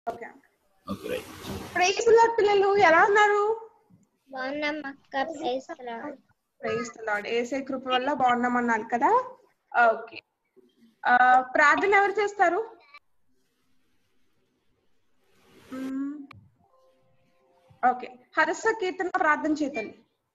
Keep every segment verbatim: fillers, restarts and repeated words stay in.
Okay okay right. Praise the lord పిల్లలు ఎలా ఉన్నారు? బాగున్నాం అక్క. Praise the lord. Praise the lord. Yesayya కృప వల్ల బాగున్నాం అన్నాను కదా. ఓకే ఆ ప్రార్థన ఎవరు చేస్తారు? ఓకే హర్ష కీర్తన ప్రార్థన చేతండి.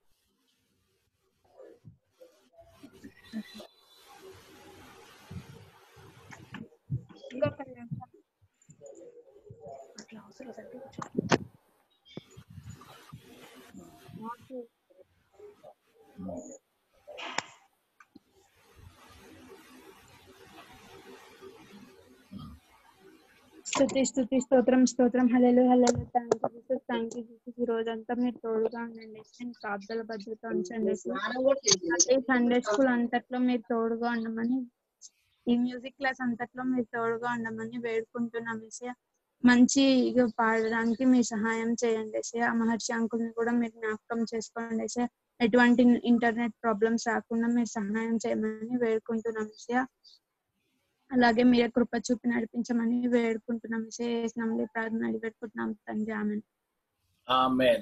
స్తుతి స్తుతి స్తోత్రం స్తోత్రం hallelujah hallelujah. Thank you Jesus, thank you Jesus. ఈ రోజంతా మీరు తోడుగా ఉండండి. కాపుదల భద్రత ఉంచండి. ఈ సండే స్కూల్ అంతట్లో మీరు తోడుగా ఉండమని, ఈ మ్యూజిక్ క్లాస్ అంతట్లో మీరు తోడుగా ఉండమని వేడుకుంటున్నాం ఏసయ్య. మంచిగా పాడడానికి మీ సహాయం చేయండి ఏసయ్య. మహర్షి అంకుల్ని కూడా మీరు జ్ఞాపకం చేసుకోండి ఏసయ్య. ఎటువంటి ఇంటర్నెట్ ప్రాబ్లమ్స్ రాకుండా మీరు సహాయం చేయమని వేడుకుంటున్నాం ఏసయ్య. అలాగే మీరే కృప చూపి నడిపించమని వేడుకుంటున్నాం. చేసినాం ప్రార్థన వేడుకుంటున్నాం తండ్రి. ఆమేన్. ఆమేన్.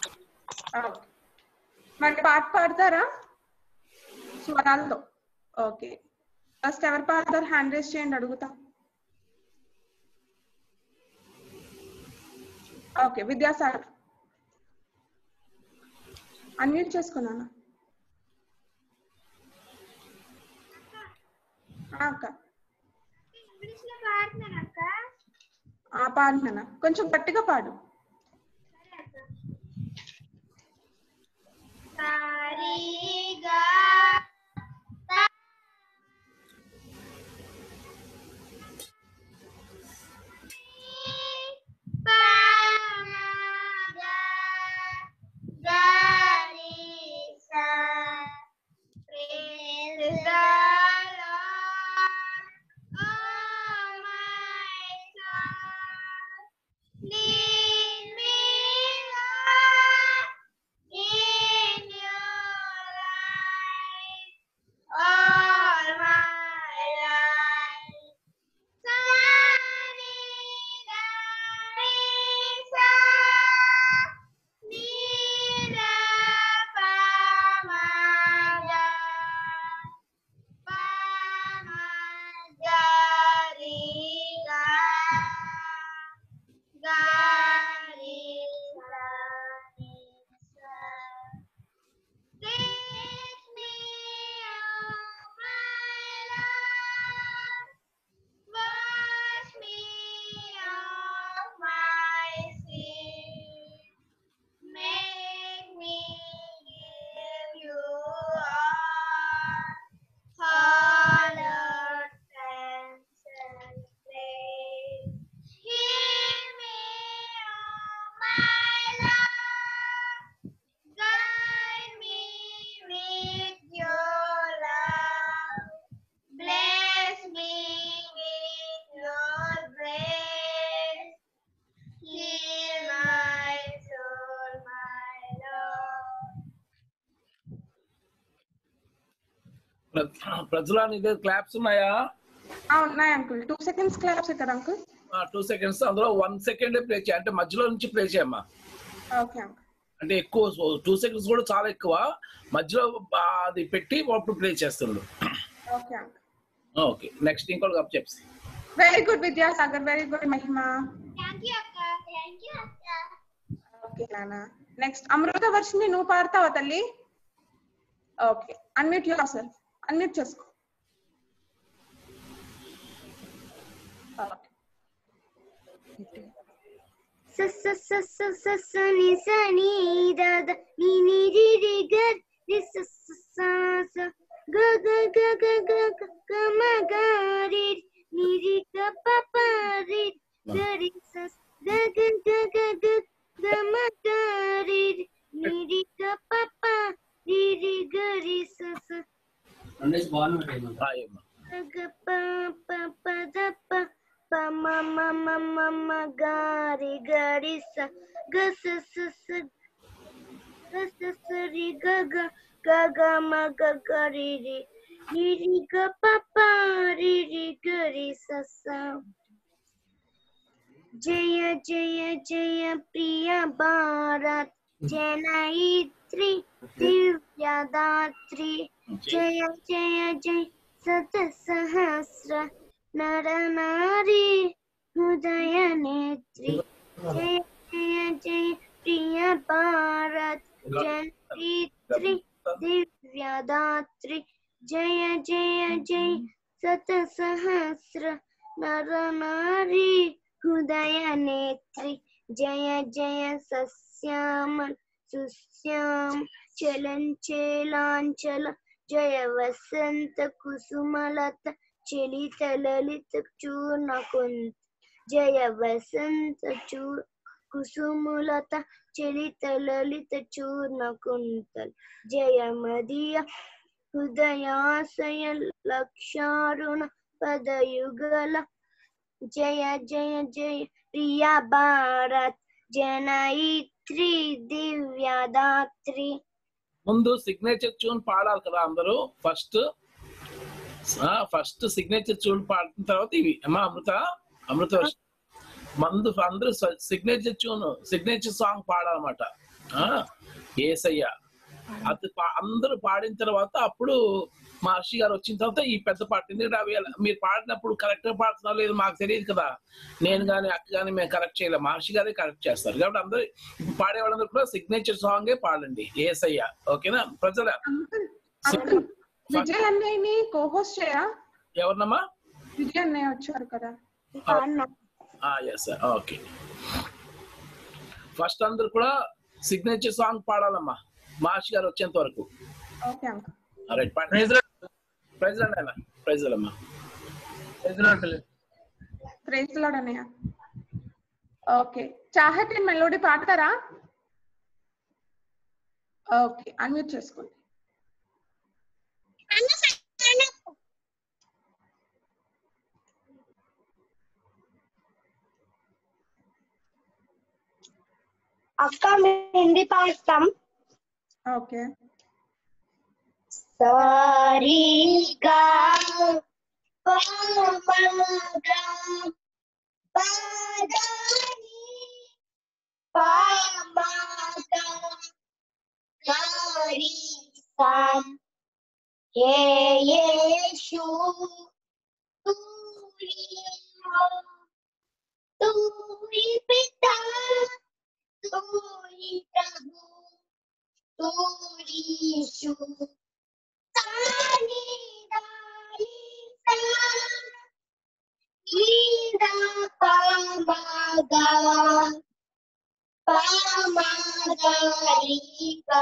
మరి పాట పాడతారా స్వరాలతో? ఓకే ఫస్ట్ ఎవరు పాడతారు? హ్యాండ్ రేస్ చేయండి, అడుగుతా. ఓకే విద్యాసాగర్ అన్మ్యూట్ చేసుకున్నాను. అక్క పాడినా కొంచెం గట్టిగా పాడు. ప్రజలానికి క్లాప్స్ ఉన్నాయా? ఉన్నాయి అంకుల్. టూ సెకండ్స్ క్లాప్స్ కదా అంకుల్? టూ సెకండ్స్ అందులో వన్ సెకండ్ ప్లే చేయ, అంటే మధ్యలో నుంచి ప్లే చేయమ్మా. Okay uncle. అంటే ఎక్కువ టూ సెకండ్స్ కూడా చాలా ఎక్కువ, మధ్యలో అది పెట్టి అప్పుడు ప్లే చేస్తుండ్రు. Okay uncle. ఓకే నెక్స్ట్ ఇంకోటి అప్ చెప్పి. Very good Vidyasagar, very good Mahima. Thank you అక్క. థాంక్యూ అక్క. ఓకే నాన్న. నెక్స్ట్ అమృత వర్షిని నువ్వు పాడతావా తల్లి? Okay unmute yourself, unmute చేసుకో. స స స స స స ని స ని ద ద ని ని రి రి గ రి స స స స గ గ గ గ గ గ గ మ గ రి ని రి గ ప ప రి గ రి స గ గ గ గ గ గ మ గ రి ని రి గ ప ప రి రి గ రి స స అండేస్ బాగున్నాయి గ ప ప ప ద ప ప మ మ మ మ మ గ రి గ రి స గ స స స గ స స రి గ గ గ గ మ గ గ రి రి ని రి గ ప ప రి రి గ రి స స जय जय जय प्रिय भारत जनयित्री दिव्यदात्री जय जय जय शत सहस्र नर नारी हृदय नेत्री जय जय जय प्रिय भारत जनयित्री दिव्यदात्री जय जय जय शत सहस्र नर नारी हृदय नेत्री जय जय सस्याम सुश्याम चलन चेलांचल जय वसंत कुसुमलता चलित ललित चूर्ण कुंत जय वसंत चूर कुसुमलता चलित ललित चूर्ण कुंतल जय मदीय हृदयाशय लक्षारुण पदयुगल जय जय जय प्रिय भारत जनयित्री दिव्यदात्री ముందు సిగ్నేచర్ ట్యూన్ పాడాలి కదా అందరూ ఫస్ట్ ఫస్ట్ సిగ్నేచర్ ట్యూన్ పాడిన తర్వాత ఇవి అమ్మా అమృత అమృత మందు అందరూ సిగ్నేచర్ ట్యూన్ సిగ్నేచర్ సాంగ్ పాడాలన్నమాట యేసయ్య అది అందరూ పాడిన తర్వాత అప్పుడు మహర్షి గారు వచ్చిన తర్వాత ఈ పెద్ద పాట ఎందుకంటే అవి మీరు పాడినప్పుడు కరెక్ట్ గా పాడుతున్నారు లేదు మాకు తెలియదు కదా నేను కానీ అక్క కానీ మేము కరెక్ట్ చేయలేము మహర్షి గారే కరెక్ట్ చేస్తారు కాబట్టి అందరూ ఇప్పుడు పాడే వాళ్ళందరూ కూడా సిగ్నేచర్ సాంగే పాడండి యేసయ్య ఓకేనా ప్రజల విజయ్ అన్నయ్యని కోహోస్ట్ చేయా ఎవరినమ్మా విజయ్ అన్నయ్య వచ్చారు కదా ఓకే ఫస్ట్ అందరూ కూడా సిగ్నేచర్ సాంగ్ పాడాలమ్మా మహర్షి గారు వచ్చేంత వరకు okay uncle right praise praise అన్న ప్రైజ్ అమ్మా ప్రైజ్ లార్డ్ అన్నయ్య ఓకే చాహతే మెలోడీ పాడతారా ఓకే అన్మ్యూట్ చేసుకోండి అక్క హిందీ పాడతాం ఓకే సారీ గా పా మా గా పా దా ని పా మా గా గా రి సా ఏ యేషు తూ రి హో तू ही पिता तू ही प्रभु तू ही यीशु तानी दाई सा नीदा पामागा पामागारी का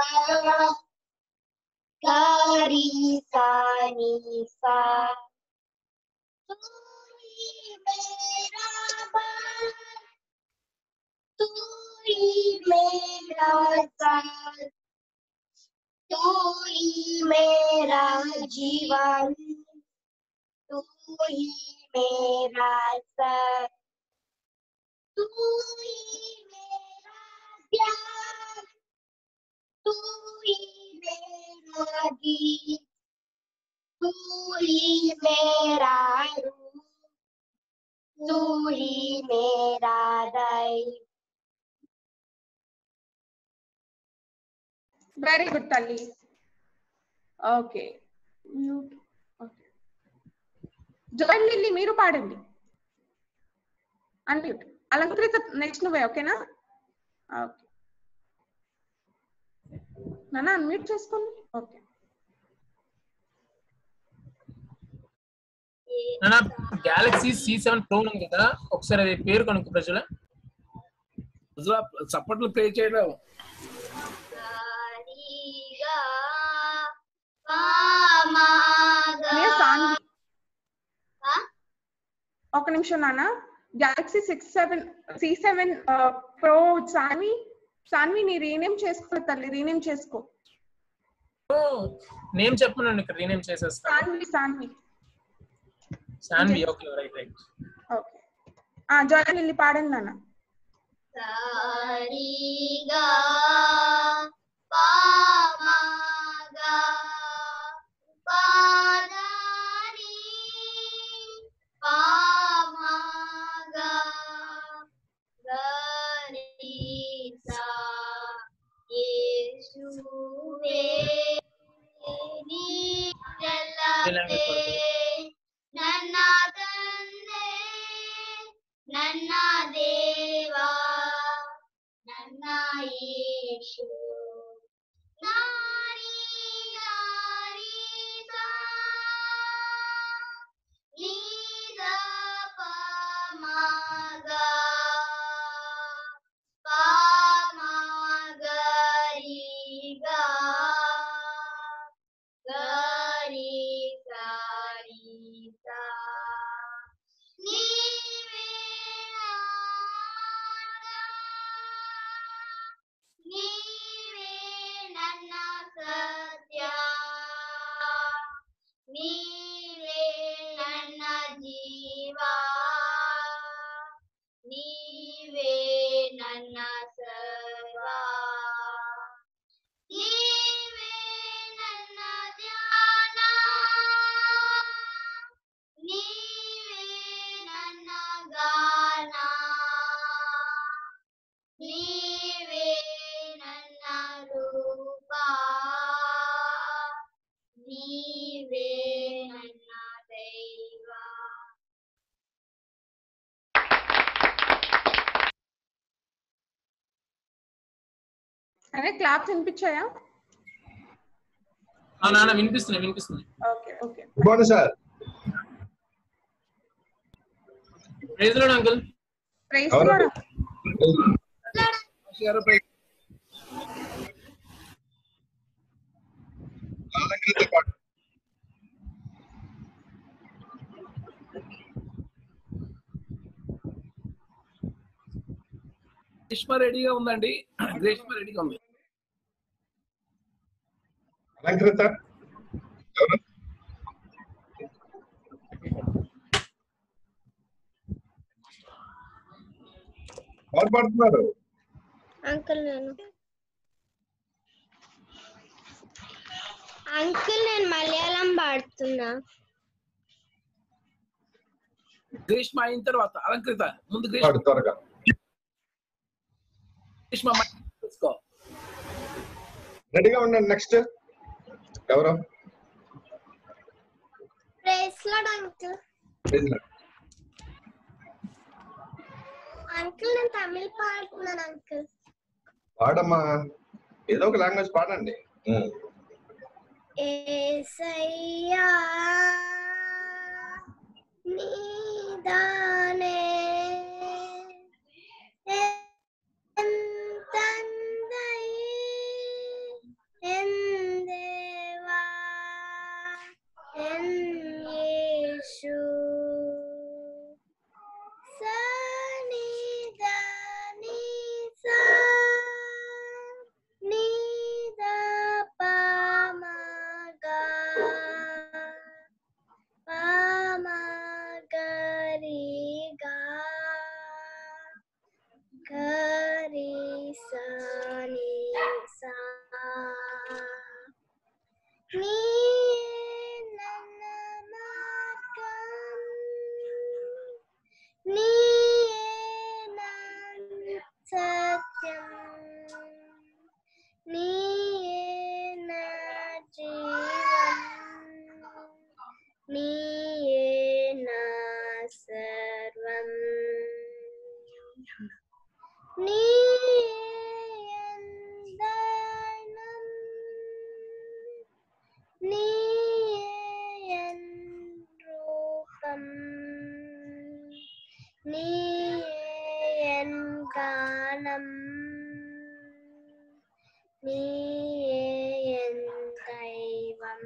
कारी सानी सा तू ही मेरा बाल तू ही मेरा साल तू ही मेरा जीवन तू ही मेरा सर तू ही मेरा प्यार तू ही मेरा गीत तू ही मेरा रूप तू ही मेरा दैव వెరీ గుడ్ తల్లి okay mute okay join Lilly మీరు పాడండి అన్మ్యూట్ అలంకృత నెక్స్ట్ నువ్వే ఓకేనా ఓకే నాన్న అన్మ్యూట్ చేసుకోండి ఓకే నాన్న గెలాక్సీ సి సెవెన్ ప్రో ఉంది కదా ఒకసారి అది పేరు కనుక్కో ప్రజల చప్పట్లు ప్లే చేయడం ఒక నిమిషం నాన్న galaxy six seven C seven pro Saanvi Saanvi నీ రీనేమ్ చేసుకో తల్లి రీనేమ్ చేసుకో నేమ్ చెప్పనండి ఇక్కడ రీనేమ్ చేసేస్తా Saanvi Saanvi Saanvi okay right right okay ఆ జాయిన్ లిల్లీ పాడండి నాన్న సారీగా పామాగా పాదాని పామాగా అనే క్లాప్స్ వినిపించాయా? నాన్న వినిపిస్తున్నాయి వినిపిస్తున్నాయి. ఓకే ఓకే బాగుంది sir. Praise lord uncle. Praise lord. Greeshma రెడీగా ఉందండి. గ్రీష్మ రెడీగా ఉంది. అలంకృత ఎవరు పాడుతున్నారు? అంకుల్ నేను అంకుల్ నేను మలయాళం పాడుతున్నా. గ్రీష్మ అయిన తర్వాత అలంకృత ముందు పాడు గ్రీష్మ త్వరగా. గ్రీష్మ తీసుకో. రెడీగా ఉండండి. నెక్స్ట్ ఎవరు? Praise lord uncle. Praise lord. Uncle నేను తమిళ్ పాడుతున్నాను అంకుల్. పాడమ్మా, ఏదో ఒక లాంగ్వేజ్ పాడండి. ఉమ్. యేసయ్యా నీదానే ఎంతందై ఎందేవా ఎన్ యేసు సనిదా నీసా నీదా పామగా పామగరిగా గరిసా నీసా నీయే నన్న మార్గం నీయే నన్ను సత్యం నీయే నా జీవం నీయే నా సర్వం నీయే ఎందైనం నీయే ఎన్ రూపం నీయే ఎన్ గానం నీయే ఎన్ దైవం.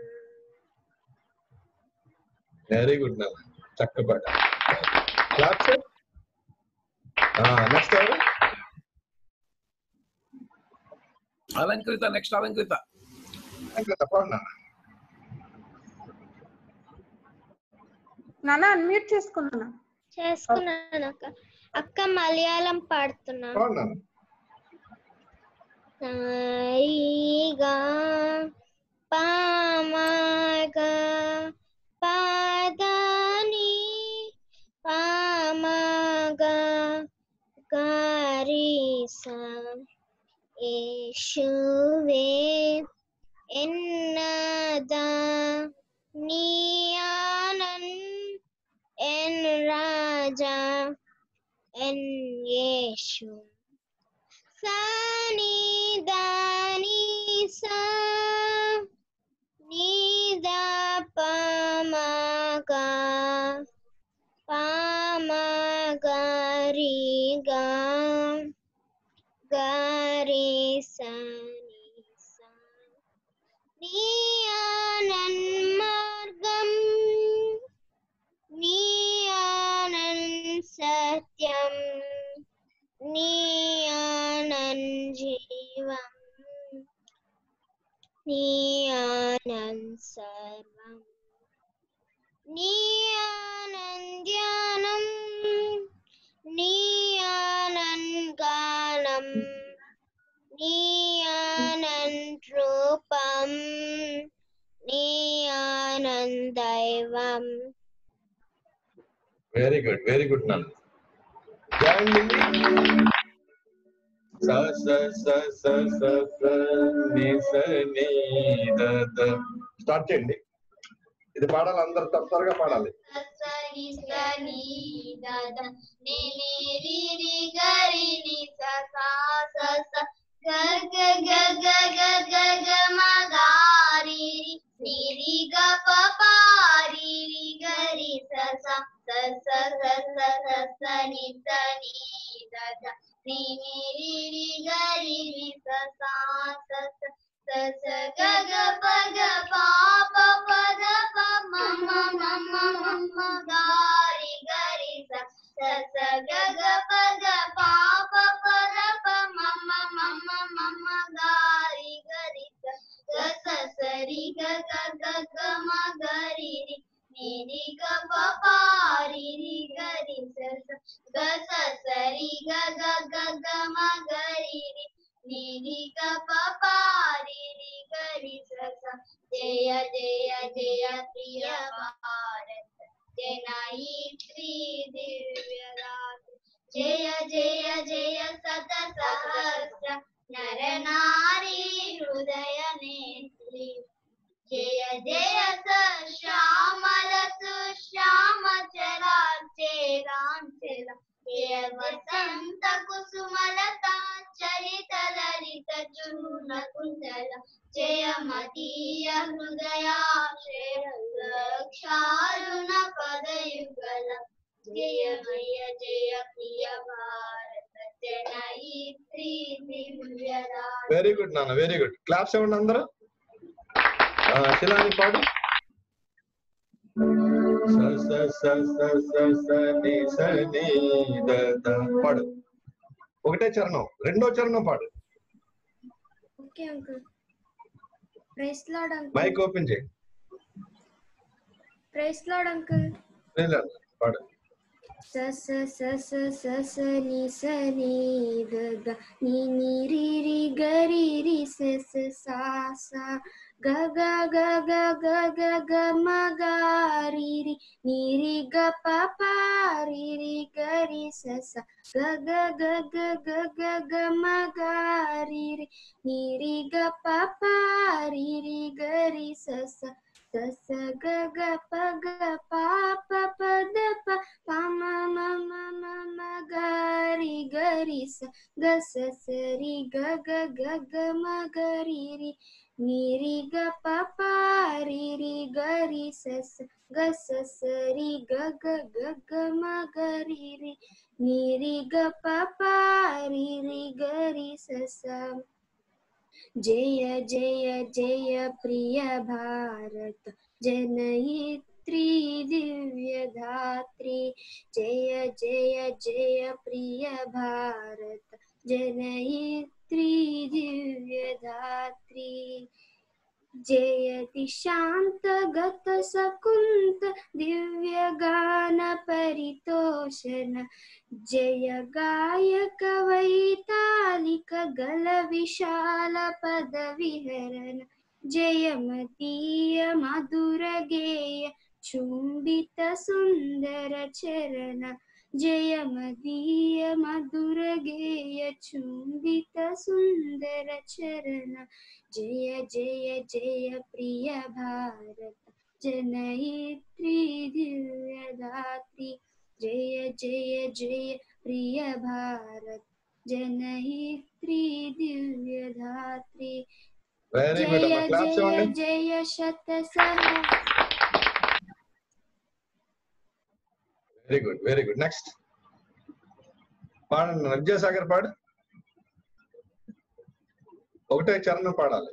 వెరీ గుడ్ నాన్న, చక్కగా క్లాప్స్. నెక్స్ట్ ఎవరు? అలంకృత నెక్స్ట్ అలంకృత. అలంకృత పాడు నాన్న. నాన్న అన్మ్యూట్ చేసుకున్నాను. చేసుకున్నాను అక్క. అక్క మలయాళం పాడుతున్నా. పాడు నాన్న. సాయిగా పామగా పాదని పామగా గారిసా యేషువే ఎన్నదా నీ ఆనంద్ ఎన్ రాజా ఎన్ యేషు సనిదానిసా నీదా పామగా పామగరిగా గరిసా నీసా నీ ఆనంద్ మార్గం నీ ఆనంద్ సత్యం నీ ఆనంద్ జీవం నీ ఆనంద్ సర్వం నీ ఆనంద్ ధ్యానం నీ ఆనంద్ గానం నీ ఆనంద్ రూపం నీ ఆనంద్ దైవం. వెరీ గుడ్, వెరీ గుడ్ నాన్న. స్టార్ట్ చేయండి. ఇది పాడాలి, అందరు త్వరగా పాడాలి. గగ द नी नी री री ग री री स सा स स स स ग ग प ग पा प प द प म म म म म म ग री ग री स स स ग ग प ग पा प प द प म म म म म म ग री ग री स ग स स री ग ग ग ग म ग री री नी री ग प पा री री ग री स स ग स स री ग ग ग ग म ग री री नी री ग प पा री री ग री स स जय जय जय प्रिय भारत जनयित्री दिव्यदात्री जय जय जय सत सहस्र नर नारी हृदय नेत्री जय जय स श्यामल सुश्याम चराचे रांचल जय वसंत कुसुमलता चरित ललित चूर्ण कुंडल जय मदीय हृदयाश्रय रक्षारुण पदयुगल जय जय जय प्रिय भारत जनयित्री दिव्यदात्री వెరీ గుడ్ నాన్న వెరీ గుడ్ క్లాప్స్ ఇవ్వండి అందరూ శిలాని పాడు స స స స స స ని స ని ద ద పాడు ఒకటే చరణం రెండో చరణం పాడు okay uncle praise lord uncle mike open చేయి ప్రైస్ లార్డ్ అంకుల్ పాడు स स स स स स नि स नि द द नि नि रि रि ग रि रि स स सा सा ग ग ग ग ग ग ग म ग रि रि नि रि ग प प रि रि ग रि स स ग ग ग ग ग ग ग म ग रि रि नि रि ग प प रि रि ग रि स स स स ग ग प ग प प प द प प म म म म म ग रि ग रि स ग स स रि ग ग ग ग म ग रि रि नि रि ग प प रि रि ग रि स स ग स स रि ग ग ग ग म ग रि रि नि रि ग प प रि रि ग रि स स जय जय जय प्रिय भारत जनयित्री दिव्यदात्री जय जय जय प्रिय भारत जनयित्री दिव्यदात्री जयति शांत गत सकुंत दिव्य गान परितोषण जय गायक वैतालिक गल विशाल पद विहरण जय मदीय मधुर गेय चुंबित सुंदर चरण जय मदीय मधुर गेय चुंबित सुंदर चरण जय जय जय प्रिय भारत जनयित्री दिव्यदात्री जय जय जय प्रिय भारत जनयित्री दिव्यदात्री వెరీ గుడ్ जय అమ్మా క్లాప్స్ जय ఇవ్వండి जय शत सहस्र very good very good next పాడండి విద్యాసాగర్ పాడు ఒకటే చరణం పాడాలి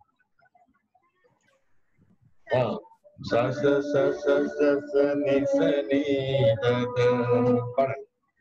ఆ స స స స స స ని స ని ద ద పాడండి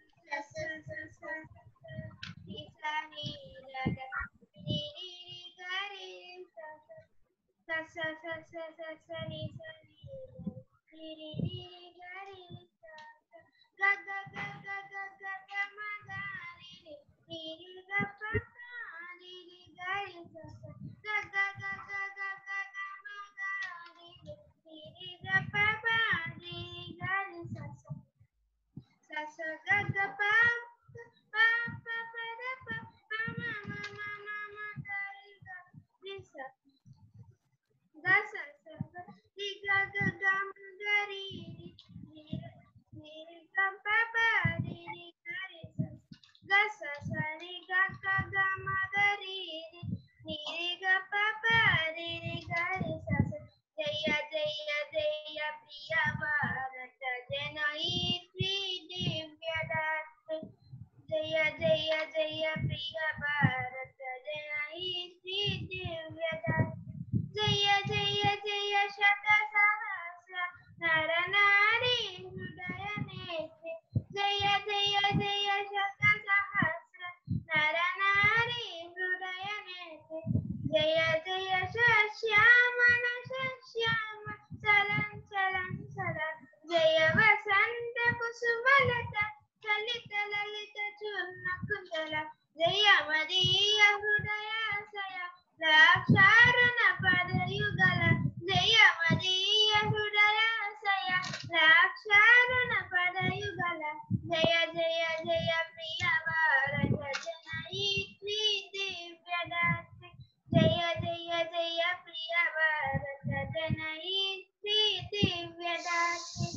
जय जय जय प्रिय भारत जनयित्री दिव्यदात्री जय जय जय जय प्रिय भारत जनयित्री दिव्यदात्री जय जय जय शत सहस्र नर नारी हृदय नेत्री जय जय जय शत सहस्र नर नारी हृदय नेत्री जय जय श्यामण श्याम चलन चलन चलन जय वसंत कुसुमलता चलित ललित चूर्ण कुंडल जय मदीय हृदयाशय द्राक्षारण पद युगल जय मदीय हृदयाशय द्राक्षारण पद युगल जय जय जय प्रिय भारत जनयित्री दिव्यदात्री जय जय जय प्रिय भारत जनयित्री दिव्यदात्री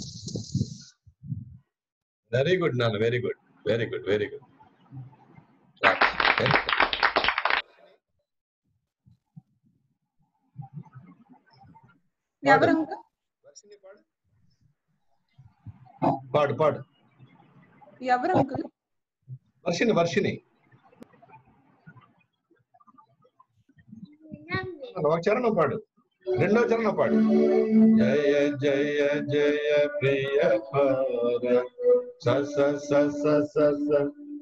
వెరీ గుడ్ నాన్న very good very good very good ఎవరు పాడు పాడు ఎవరు అంకుల్ వర్షిని వర్షిని ఒక చరణం పాడు రెండో చరణం పాడు జయ జయ జయ ప్రియ భారత స స స స స స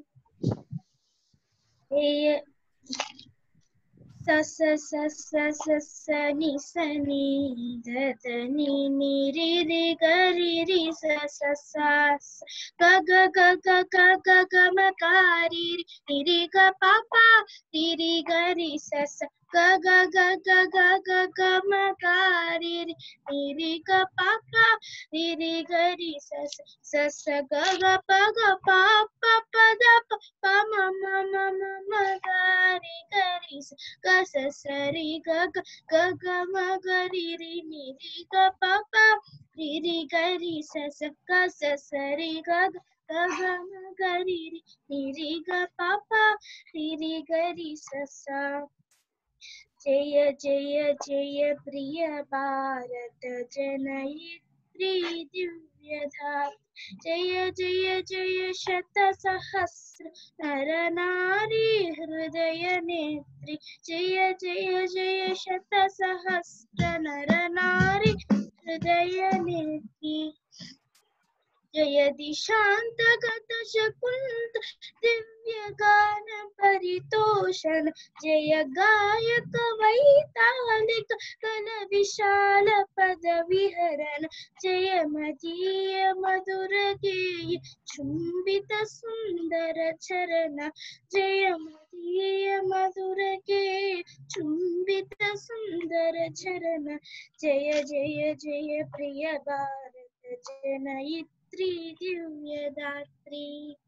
स स स स स स नि स नि ध ध नि नि रि रि ग रि रि स स स ग ग ग ग ग ग ग म ग रि रि रि ग प प रि रि ग रि स स ग ग ग ग ग ग ग म ग रि रि रि ग प प रि रि ग रि स स स स ग ग प ग प प प द प प म म म म म ग रि ग रि स ग स स रि ग ग ग ग म ग रि रि नि रि ग प प रि रि ग रि स स ग स स रि ग ग ग ग म ग रि रि नि रि ग प प रि रि ग रि स स जय जय जय प्रिय भारत जनयित्री दिव्यदात्री जय जय जय शत सहस्र नर नारी हृदय नेत्री जय जय जय शत सहस्र नर नारी हृदय नेत्री जय दिशांत गत शकुंत दिव्य गान परितोषण जय गायक वैतालिक कल विशाल पद विहरण जय मदीय मधुर गेय चुंबित सुंदर चरण जय मदीय मधुर गेय चुंबित सुंदर चरण जय जय जय प्रिय भारत जनयित्री दिव्यदात्री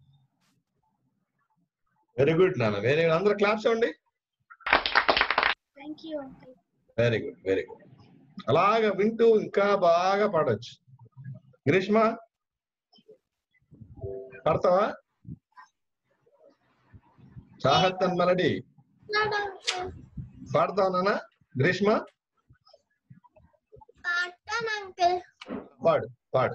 వెరీ గుడ్ నాన్న వెరీ గుడ్ అందరూ క్లాప్స్ ఇవ్వండి thank you uncle very good very good అలాగా వింటూ ఇంకా బాగా పాడొచ్చు గ్రీష్మ పాడతావా చాహత్ అండ్ మెలడీ పాడతావా నాన్న గ్రీష్మ పాడతాను అంకుల్ పాడు పాడు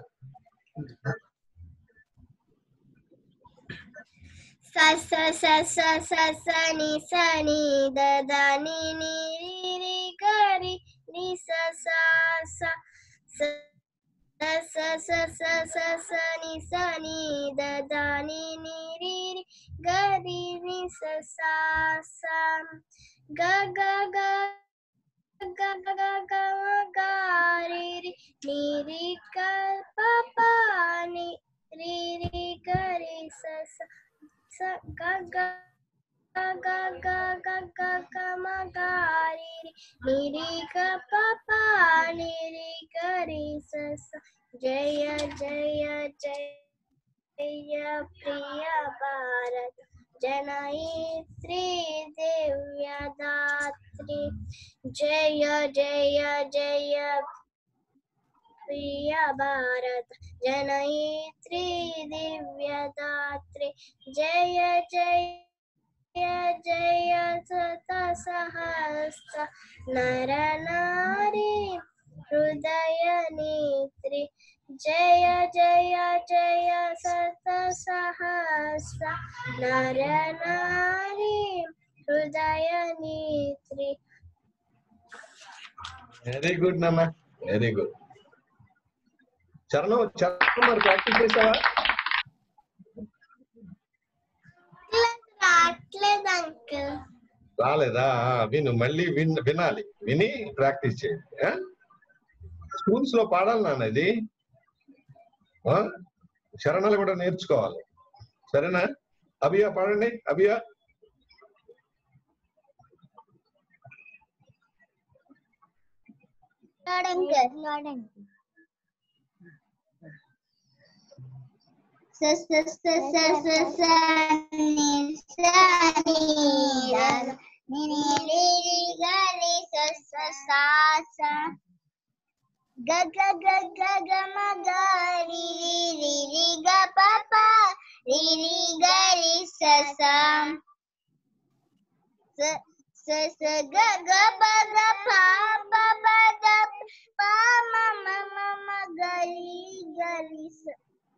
स स स स स स नि स नि द द नि नि रि रि ग रि नि स स स स स स स स स नि स नि द द नि नि रि रि ग रि नि स स स ग ग ग ग ग ग ग ग रि रि नि रि ग प प नि रि रि ग रि स स स ग ग ग ग ग ग ग म ग रि रि नि रि ग प प नि रि ग रि स स जय जय जय प्रिय भारत जनयित्री दिव्यदात्री जय जय जय प्रिय भारत जनयित्री दिव्यदात्री जय जय जय शत सहस्र नर नारी हृदय नेत्री జయ జయ జయ శత సహస్ర నర నారీ హృదయ నేత్రి. వెరీ గుడ్ నాన్న, వెరీ గుడ్. చరణం చరణం మరి ప్రాక్టీస్ చేసావా? రాట్లేదు అంకుల్. రాలేదా? విను, మళ్ళీ విన్ వినాలి, విని ప్రాక్టీస్ చేయండి. స్కూల్స్ లో పాడాలి నాన్న ఇది. చరణాలు కూడా నేర్చుకోవాలి, సరేనా? అభియా పాడండి, అభియా. స స స స స స ని స ని ర ని ని రి రి గ రి స స సా స గ గ గ గ గ మ గ రి రి రి రి గ ప ప రి రి గ రి స స స స స గ గ ప గ ప ప ప ద ప మ మ మ మ గ రి గ రి స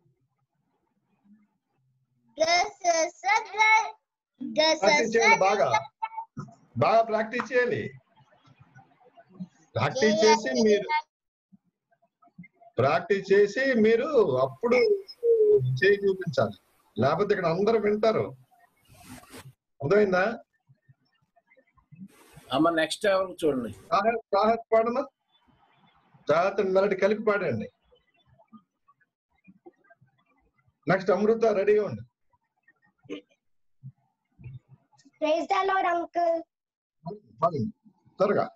ప్రాక్టీస్ చేయండి, బాగా బాగా ప్రాక్టీస్ చేయండి. ప్రాక్టీస్ చేసి మీరు ప్రాక్టీస్ చేసి మీరు అప్పుడు చేయి చూపించాలి, లేకపోతే ఇక్కడ అందరూ వింటారు. అర్థమైందా? అమ్మ నెక్స్ట్ ఎవరు చూడండి. చాహత్ పాడమా, చాహత్ మెలడి కలిపి పాడండి. నెక్స్ట్ అమృత రెడీగా ఉండు. Praise the Lord, uncle. త్వరగా.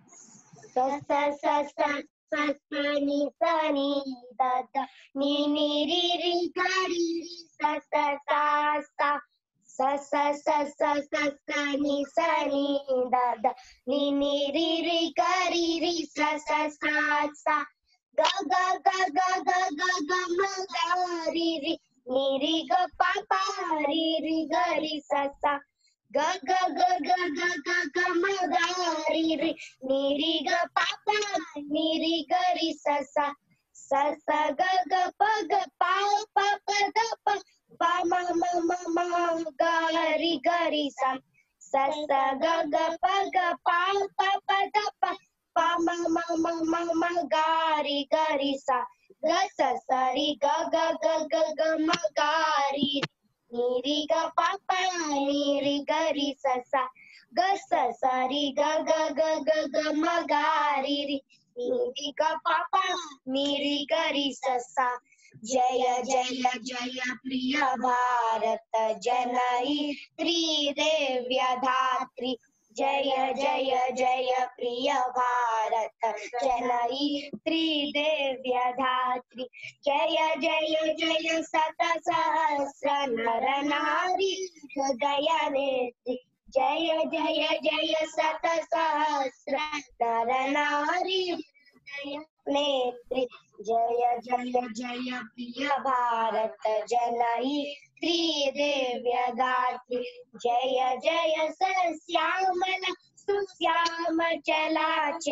Sa sa sa sa sa sa ni sa ni da da ni ni ri ri ga ri ri sa sa sa sa sa sa sa sa sa sa ni sa ni da da ni ni ri ri ga ri ri sa sa sa sa ga ga ga ga ga ga ga ma ga ri ri ni ri ga pa pa ri ri ga ri sa sa ga ga ga ga ga ga ga ma ga ri ri ni ri ga pa pa ni ri ga ri sa sa sa sa ga ga pa ga pa pa pa da pa pa ma ma ma ma ga ri ga ri sa sa sa ga ga pa ga pa pa pa da pa pa ma ma ma ma ma ga ri ga ri sa ga sa sa ri ga ga ga ga ga ma ga ri ni ri ga pa pa ni ri ga ri sa sa ga sa sa ri ga ga ga ga ga ma ga ri ri ni ri ga pa pa ni ri ga ri sa sa. జయ జయ జయ ప్రియ భారత జనయిత్రీ దేవ్యధాత్రి. జయ జయ జయ ప్రియ భారత జనయిత్రీ దేవ్యధాత్రి. జయ జయ జయ శత సహస్ర నర నారీ హృదయ నేత్రి. జయ జయ జయ శత సహస్ర నర నారీ హృదయ నేత్రి. జయ జయ జయ ప్రియ భారత జనయిత్రీ దేవ్యధాత్రి. జయ జయ సశ్యామల సుశ్యామ చలా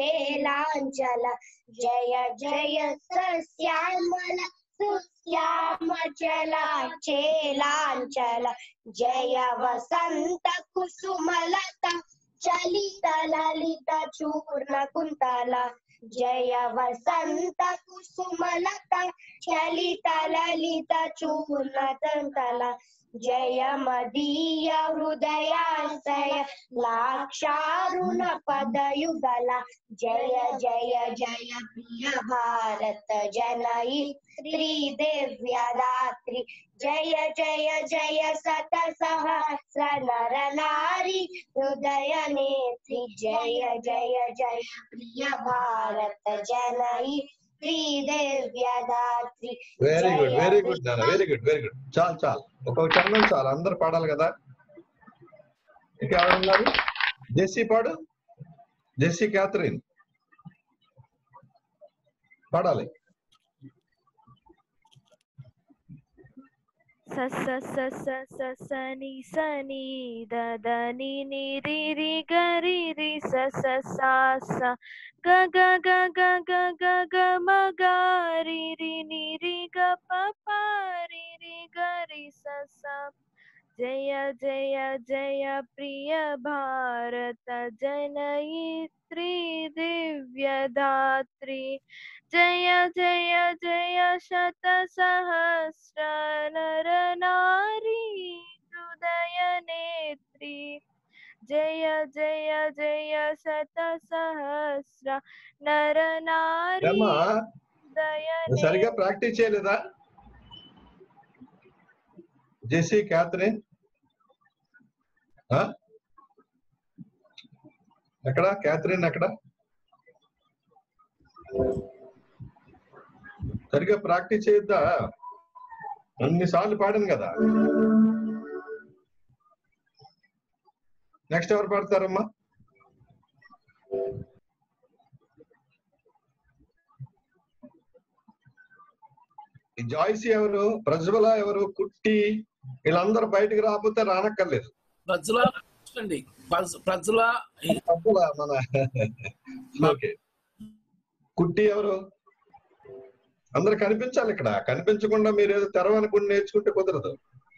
చేలాంచల. జయ జయ సశ్యామల సుశ్యామ చలా చేలాంచల. జయ వసంత కుసుమలత చలిత లలిత చూర్ణ కుంతల. జయ వసంత కుసుమలత చలిత లలిత చూర్ణ కుంతల. జయ మదీయ హృదయాశయ లాక్షారుణ పదయుగల. జయ జయ జయ ప్రియ భారత జనయిత్రీ దేవ్యధాత్రి. జయ జయ జయ శత సహస్ర నర నారీ హృదయ నేత్రి. జయ జయ జయ ప్రియ భారత జనయిత్రీ దేవ్యధాత్రి. వెరీ గుడ్, వెరీ గుడ్ నాన్న, వెరీ గుడ్, వెరీ గుడ్. చాలు చాలు, ఒక్కొక్క చరణం చాలు, అందరు పాడాలి కదా. ఇంకా ఎవరున్నారు? జెస్సీ పాడు, జెస్సీ క్యాథరిన్ పాడాలి. స స స స స స ని స ని ద ద ని ని రి రి గ రి రి స స సా స గ గ గ గ గ గ గ మ గ రి రి ని రి గ ప ప రి రి గ రి స స జయ జయ జయ ప్రియ భారత జనయిత్రి దివ్యదాత్రి జయ జయ జయ శత సహస్ర నర నారీ హృదయ నేత్రి జయ జయ జయ శత సహస్ర నర నారీ ఏమ్మా హృదయ సరిగా ప్రాక్టీస్ చేయలేదా జెసి క్యాథరిన్ ఆ? ఎక్కడ క్యాథరిన్ ఎక్కడ సరిగా ప్రాక్టీస్ చేయొద్దా అన్నిసార్లు పాడాను కదా నెక్స్ట్ ఎవరు పాడతారమ్మా ఈ జాయిసీ ఎవరు ప్రజ్వల ఎవరు కుట్టి వీళ్ళందరూ బయటకు రాకపోతే రానక్కర్లేదు ప్రజల అండి ప్రజల ప్రజ్వల మన ఓకే కుట్టి ఎవరు అందరు కనిపించాలి ఇక్కడ కనిపించకుండా మీరు ఏదో తెరవనుకుని నేర్చుకుంటే కుదరదు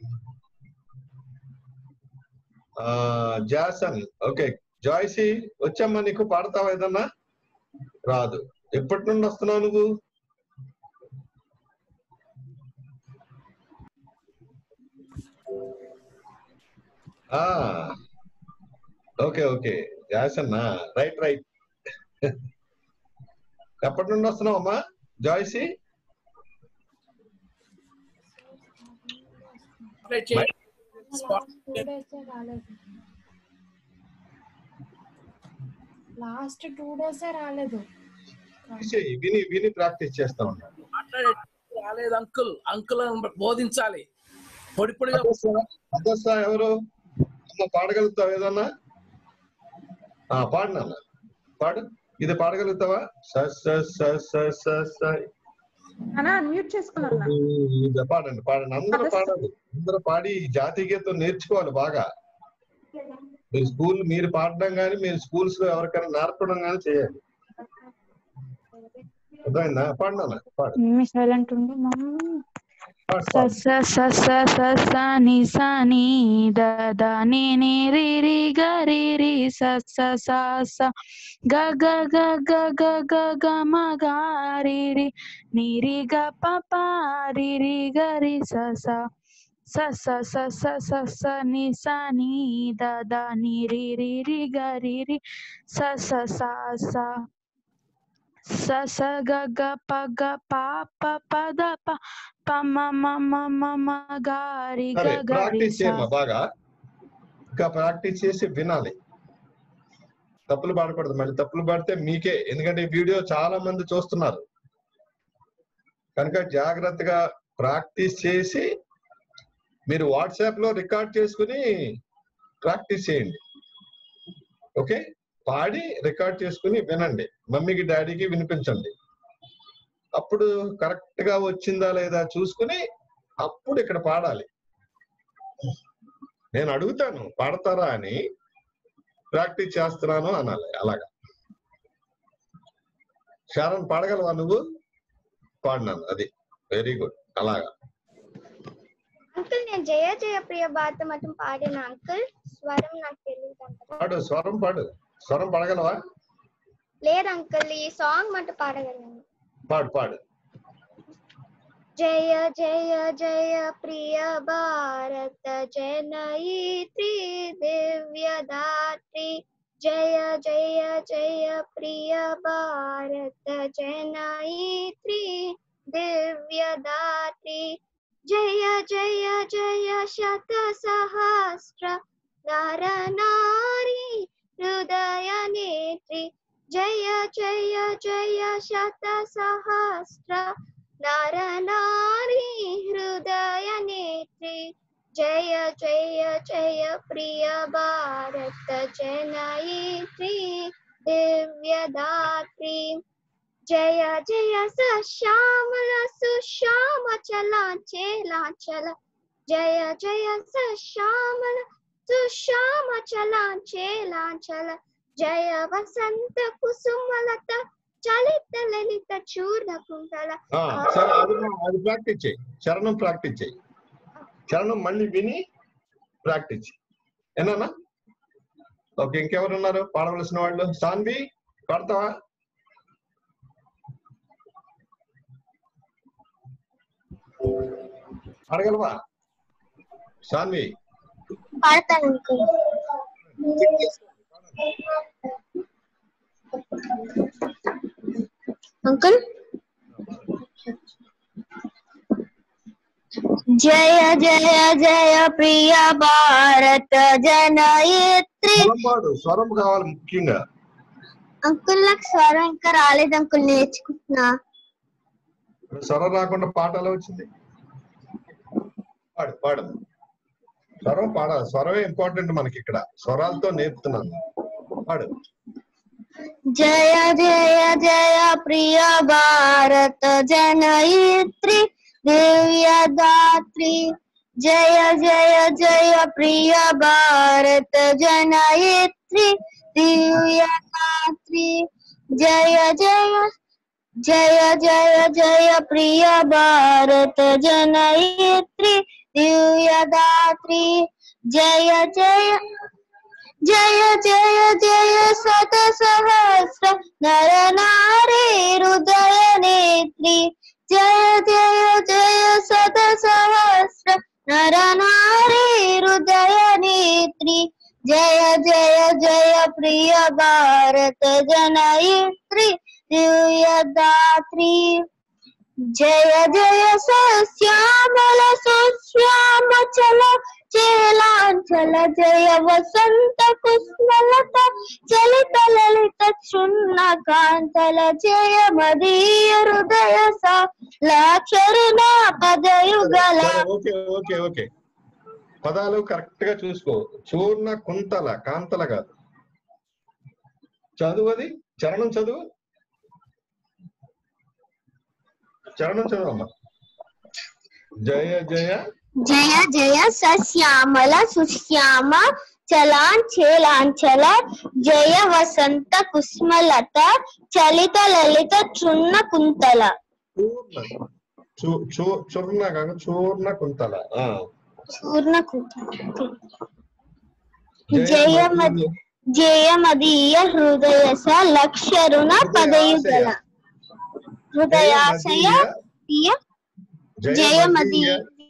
ఆ జాసన్ ఓకే జాయిసీ వచ్చమ్మా నీకు పాడతావా ఏదన్నా రాదు ఎప్పటి నుండి వస్తున్నావు నువ్వు ఆ ఓకే ఓకే జాసన్నా రైట్ రైట్ ఎప్పటి నుండి వస్తున్నావు అమ్మా జాయిసీ లాస్ట్ టూ డేస్ రాలేదు విని విని ప్రాక్టీస్ చేస్తా ఉన్నాను మాట్లాడే రాలేదు అంకుల్ అంకుల్ బోధించాలి పొడి పొడిగా అదస్సా ఎవరు అమ్మ పాడగలుగుతావు ఏదన్నా ఆ పాడు నాన్న పాడు ఇది పాడగలుగుతావా స స స స స స అన్నా అన్మ్యూట్ చేసుకున్నా ఇది పాడండి పాడండి అందరూ పాడాలి అందరూ పాడి జాతీయ గీతం నేర్చుకోవాలి బాగా మీరు స్కూల్ మీరు పాడడం కానీ మీరు స్కూల్స్ లో ఎవరికైనా నేర్పడం కానీ చేయాలి అర్థమైందా పాడినా పాడు మీ సైలెంట్ ఉండి మమ్మీ పాడు స పాడు స స స స స ని స ని ద ద ని ని రి రి గ రి రి స స స స గ గ గ గ గ గ గ మ గ రి రి ని రి గ ప ప రి రి గ రి స స స స స స స స ని స ని ద ద ని రి రి రి గ రి రి స స స స స స గ గ ప గ ప ప ప ద ప ప మ మ మ మ మ గ రి గ సరే గ రి ప్రాక్టీస్ స చేయమ్మా బాగా ఇంకా ప్రాక్టీస్ చేసి వినాలి తప్పులు పాడకూడదు మళ్ళీ తప్పులు పాడితే మీకే ఎందుకంటే ఈ వీడియో చాలా మంది చూస్తున్నారు కనుక జాగ్రత్తగా ప్రాక్టీస్ చేసి మీరు వాట్సాప్ లో రికార్డ్ చేసుకుని ప్రాక్టీస్ చేయండి ఓకే పాడి రికార్డ్ చేసుకుని వినండి మమ్మీకి డాడీకి వినిపించండి అప్పుడు కరెక్ట్ గా వచ్చిందా లేదా చూసుకుని అప్పుడు ఇక్కడ పాడాలి నేను అడుగుతాను పాడతారా అని ప్రాక్టీస్ చేస్తున్నాను అనాలి అలాగా శారన్ పాడగలవా నువ్వు పాడినాను అది వెరీ గుడ్ అలాగా అంకుల్ నేను జయ జయ ప్రియ భారత మతం పాడిన అంకుల్ స్వరం నాకు తెలియదు పాడు స్వరం పాడు స్వరం పాడగలవా లేదు అంకుల్ ఈ సాంగ్ మటు పాడగలను పాడు పాడు జయ జయ జయ ప్రియ భారత జనయిత్రి దివ్యదాత్రి జయ జయ జయ ప్రియ భారత జనయిత్రి దివ్యదాత్రి జయ జయ జయ శత సహస్ర నర నారీ హృదయ నేత్రి జయ జయ జయ శత సహస్ర నర నారీ హృదయ నేత్రి జయ జయ జయ ప్రియ భారత జనయిత్రి దివ్యదాత్రి జయ జయ సశ్యామల సుశ్యామ చలాంచల జయ జయ సశ్యామల సుశ్యామ చలాంచల జయ వసంత కుసుమలత చలిత లలిత చూర్ణ కుంతల. సరే అది అది ప్రాక్టీస్ చేయి, చరణం ప్రాక్టీస్ చేయి, చరణం మళ్ళీ విని ప్రాక్టీస్ చేయి. ఏనా? ఓకే, ఇంకెవరు ఉన్నారు పాడవలసిన వాళ్ళు? సాన్వి పాడతావా? అడగలవా సాన్వి? పాడతాను అంకుల్. జయ జయ జయ ప్రియ భారత జనయిత్రి. పాడు, స్వరం కావాలి ముఖ్యంగా. అంకుల్ నాకు స్వరం ఇంకా రాలేదు అంకుల్, నేర్చుకుంటున్నా. స్వరం రాకుండా పాట ఎలా వచ్చింది? పాడు పాడు, స్వరం పాడాలి. స్వరమే ఇంపార్టెంట్ మనకి ఇక్కడ, స్వరాలతో నేర్పుతున్నాను. పాడు. జయ జయ జయ ప్రియ భారత జనయిత్రి దివ్య దాత్రి. జయ జయ జయ ప్రియ భారత జనయిత్రి దివ్య దాత్రి. జయ జయ జయ జయ జయ ప్రియ భారత జనయిత్రి దివ్య దాత్రి. జయ జయ జయ జయ జయ శత సహస్ర నర నారీ హృదయ నేత్రి. జయ జయ జయ శత సహస్ర నర నారీ హృదయ నేత్రి. జయ జయ జయ ప్రియ భారత జనయిత్రి దివ్య దాత్రి. జయ జయ సశ్యామల సుశ్యామ చల చేలాంచల జయ వసంత కుస్మలత చలిత లలిత చున్న కాంతల జయ మదీయ హృదయ సాక్షరుణ పదయుగల. ఓకే ఓకే ఓకే, పదాలు కరెక్ట్ గా చూసుకో. చూర్ణ కుంతల, కాంతల కాదు. చదువు, అది చరణం చదువు, చరణం చదువమ్మా. జయ జయ జయ జయ సశ్యామల సుశ్యామ చలాంచల జయ వసంత కుస్మలత చలిత లలిత చున్న కుంతల. చూర్ణ కాక చూర్ణ కుంతల. చూర్ణ కుంతల. జయ జయమదీయ హృదయ లక్షరుణ పదయుగల. హృదయాశయ జయమదీయ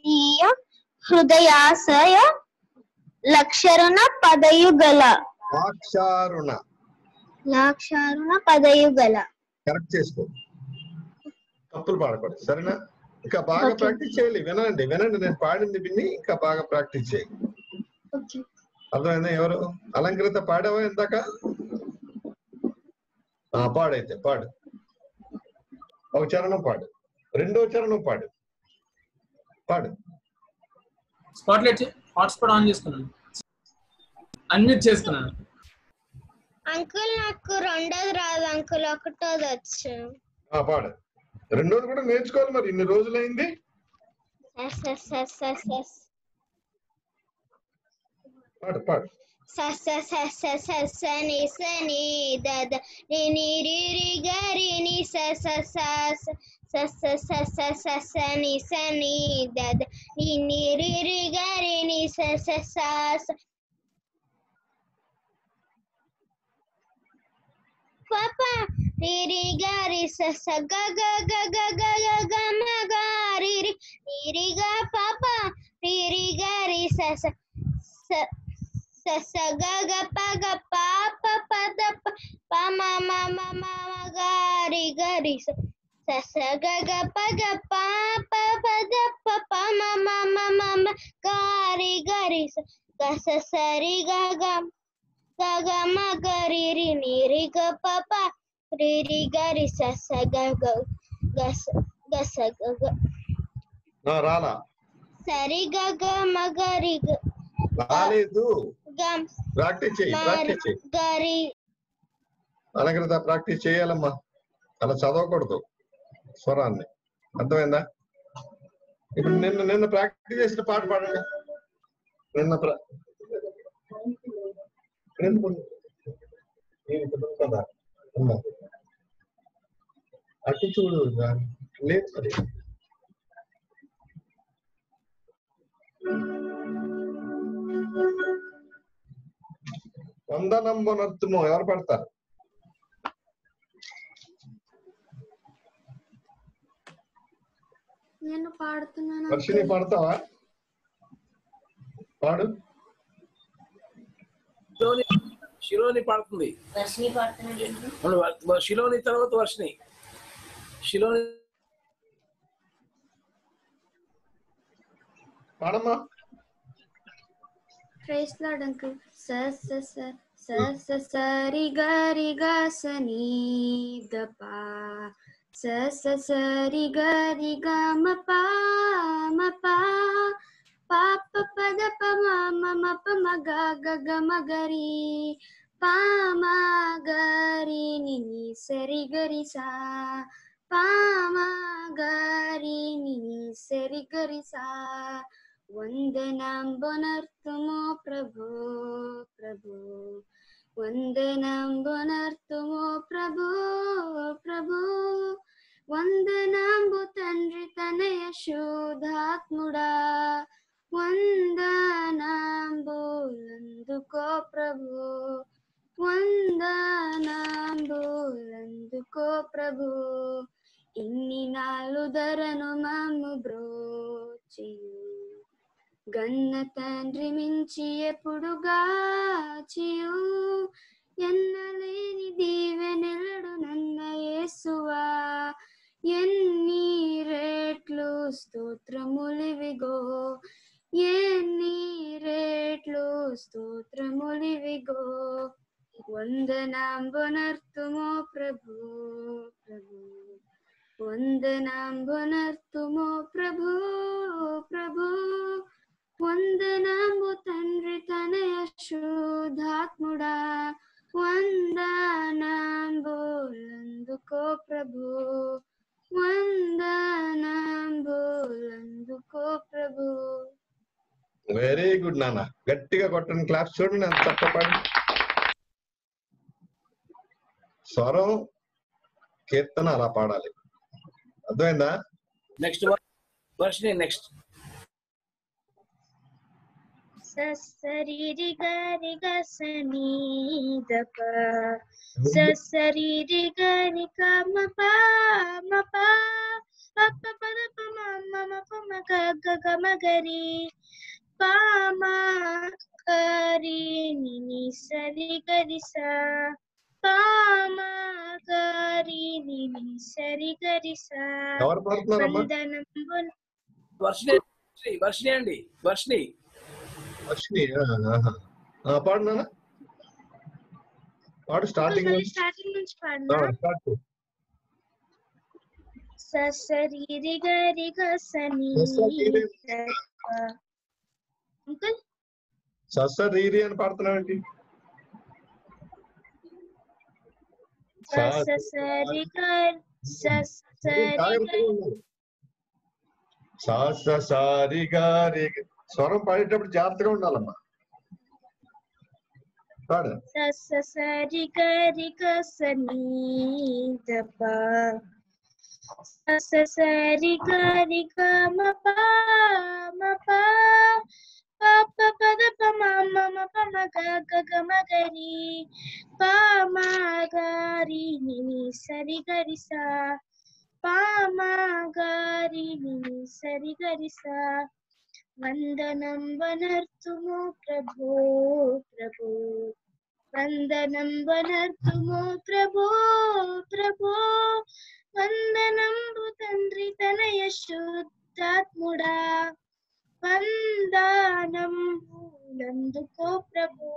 హృదయాశయ లక్షరుణ పదయుగల. లాక్షారుణ లాక్షారుణ పదయుగల. కరెక్ట్ చేసుకో, తప్పులు పాడకూడదు. సరేనా? ఇంకా బాగా ప్రాక్టీస్ చేయాలి. వినండి వినండి, నేను పాడింది విని ఇంకా బాగా ప్రాక్టీస్ చేయాలి. అర్థమైందా? ఎవరు అలంకృత పాడావా ఇందాక? పాడైతే పాడు, ఒక చరణం పాడు, రెండో చరణం పాడు. పాడు. స్పాట్లైట్ హాట్స్పాట్ ఆన్ చేసుకున్నాను, అన్మ్యూట్ చేసుకున్నాను. అంకుల్ నాకు రెండోది రాదు అంకుల్, ఒకటోది వచ్చు. పాడు. రెండోది కూడా నేర్చుకోవాలి మరి, ఇన్ని రోజులైంది. పాడు పాడు. స స స స స ని స ని ద ద ని ని రి రి గ రి ని స స స స స స స స స ని స ని ద ద ని ని రి రి గ రి ని స స స స పప రి రి గ రి స స గ గ గ గ గ గ గ మ గ రి రి రి రి గ పప రి రి గ రి స స స స స గ గ ప గ ప ప ప ద ప ప మ మ మ మ మ గ రి గ రి స స స గ గ ప గ ప ప ప ద ప ప మ మ మ మ మ గ రి గ రి స గ స స రి గ గ గ గ మ గ రి రి ని రి గ ప ప రి రి గ రి స స గ గ గ స గ స గ గ రాలా సరి గ గ మ గ రి గ రాలేదు. ప్రాక్టీస్ చేయి, ప్రాక్టీస్ చేయి. గరి అలంకృత ప్రాక్టీస్ చేయాలమ్మా, అలా చదవకూడదు స్వరాన్ని. అర్థమైందా? ఇప్పుడు నిన్న నిన్న ప్రాక్టీస్ చేసిన పాట పాడండి. నిన్న కదా అటు చూడు లేదు మరి. వందనంబనర్తుమో ఎవరు పడతారు? నేను పాడుతున్నాను. వర్షిని పాడతావా? పాడు. శిలోని పాడుతుంది. వర్షిని పాడుతున్నాడు. శిలోని తర్వాత వర్షిని. శిలోని పాడమ్మా. Praise lord uncle. స స స స స స రి గ రి గ స ని ద ప స స స రి గ రి గ మ ప మ ప ప ప ప ద ప మ మ మ ప మ గ గ గ మ గ రి ప మ గ రి ని ని స రి గ రి సా ప మ గ రి ని ని స రి గ రి సా. వందనంబునర్తుమో ప్రభు ప్రభు వందనంబునర్తుమో ప్రభు ప్రభు వందనంబు తండ్రి తనయ శుద్ధాత్ముడా వందనంబులందుకో ప్రభు వందనంబులందుకో ప్రభు. ఇన్ని నాలు ధరను మమ్ము బ్రోచియు గన్న తండ్రి మించి ఎప్పుడుగాచియు ఎన్నలేని దీవెనెలడు నన్న యేసువా ఎన్ని రేట్లు స్తోత్రములివిగో ఎన్ని రేట్లు స్తోత్రములివిగో. వందనంబునర్తుమో ప్రభు ప్రభు వందనంబునర్తుమో ప్రభు ప్రభు వందనంబు తండ్రి తనయ శుద్ధాత్ముడా వందనంబులందుకో ప్రభు వందనంబులందుకో ప్రభు. వెరీ గుడ్ నాన్న. గట్టిగా కొట్టండి క్లాప్స్. చూడండి ఎంత చక్కపాడి. స్వరం కీర్తన అలా పాడాలి. అర్థమైందా? Next Varshini next. సరి గరి గ స ని ద ప సరి గరి గ మ ప మ ప ప ప ప ద ప మ మ మ ప మ గ గ గ మ గ రి ప మ గ రి ని ని స రి గ రి సా ప మ గ రి ని ని స రి గ రి సా. ఎవరు పాడుతున్నారమ్మా? వర్షిని వర్షిని అండి. వర్షిని వర్షిని పాడు నాన్న. పాడు. స్టార్టింగ్ స్టార్టింగ్ నుంచి పాడనా? స సరి రి గ రి గ స ని అంకుల్. సస రీరి అని పాడుతున్నావేంటి? స సరి గ స సరి గ రి. స్వరం పాడేటప్పుడు జాగ్రత్తగా ఉండాలమ్మా. పాడు. స సరి గ రి గ స ని ద ప స సరి గ రి గ మ ప మ ప ప ప ప ద ప మ మ మ ప మ గ గ గ మ గ రి ప మ గ రి ని ని స రి గ రి సా ప మ గ రి ని ని స రి గ రి సా. వందనంబనర్తుమో ప్రభు ప్రభు వందనంబనర్తుమో ప్రభు ప్రభు వందనంబు తండ్రి తనయ శుద్ధాత్ముడా వందనంబులందుకో ప్రభు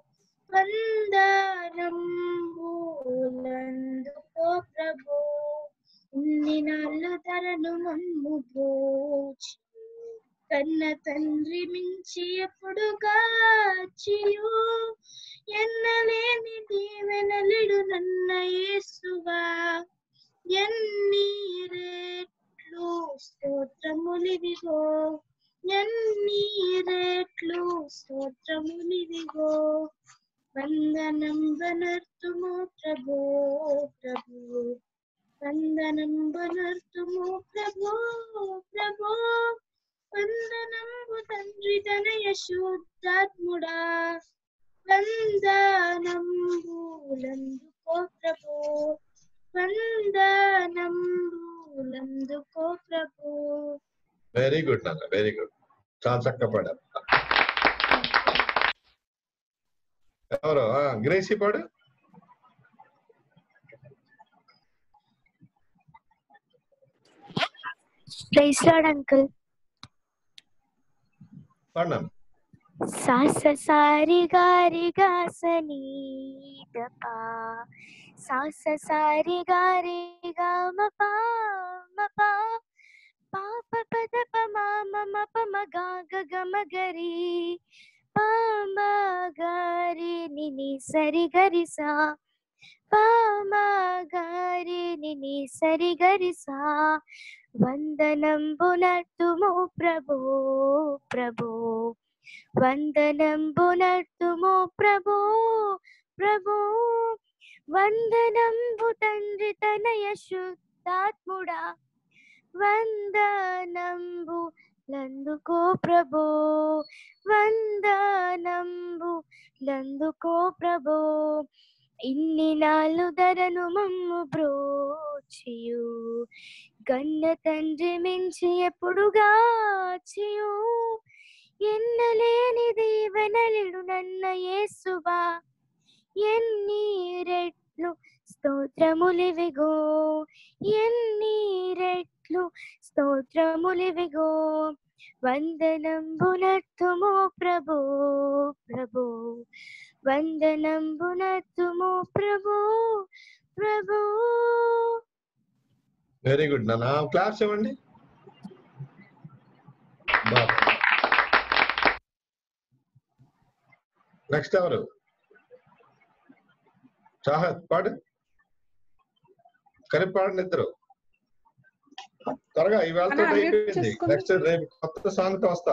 వందనంబులందుకో ప్రభు. ఇన్ని నాళ్ళు ధరను మమ్ము బ్రోచి కన్న తండ్రి మించి ఎప్పుడుగాచియు ఎన్నలేని దీవెనలుడు నన్న యేసువా ఎన్ని రేట్లు స్తోత్రములి స్తోత్రములివిగో ఎన్ని రెట్లు స్తోత్రములివిగో వందనం వనర్తుము ప్రభో ప్రభో వందనం వనర్తుము ప్రభో ప్రభో వందనంబు తండ్రి తనయ శుద్ధాత్ముడా వందనంబులందుకో ప్రభో వందనంబులందుకో ప్రభో. వెరీ గుడ్ నాన్న, వెరీ గుడ్, చాలా చక్కగా పాడారు. ఎవరు గ్రేసీ పాడు. Praise lord uncle. పాడినాను. సాస సారి గారి గాసని దపా సాస సారి గారి గామపా మపా పాప పద పమ మప మగా గమ గరి పామ గారి నిని సరి గరి సా పామ గారి నిని సరి గరి సా వందనంబునర్తుము ప్రభో ప్రభో వందనంబునర్తుము ప్రభో ప్రభో వందనంబు తండ్రి తనయ శుద్ధాత్ముడా వందనంబు లందుకో ప్రభో వందనంబు లందుకో ప్రభో. ఇన్ని నాలు ధరను మమ్ము బ్రోచియు గన్న తండ్రి మించి ఎప్పుడుగాచియు ఎన్నలేని దీవెనలుడు నన్న యేసువా ఎన్ని రెట్లు స్తోత్రములివిగో ఎన్ని రెట్లు స్తోత్రములివిగో వందనంబునర్తుము ప్రభో ప్రభో వందనంబునర్తుము ప్రభో ప్రభో. వెరీ గుడ్ నాన్న, క్లాప్స్ ఇవ్వండి. నెక్స్ట్ ఎవరు? చాహత్ పాడు. కలిపి పాడండి ఇద్దరు త్వరగా. ఈ వేళతో అయిపోయింది. నెక్స్ట్ రేపు కొత్త సాంగ్ తో వస్తా.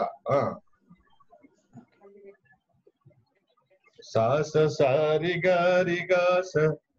సాస సారి గారి గాస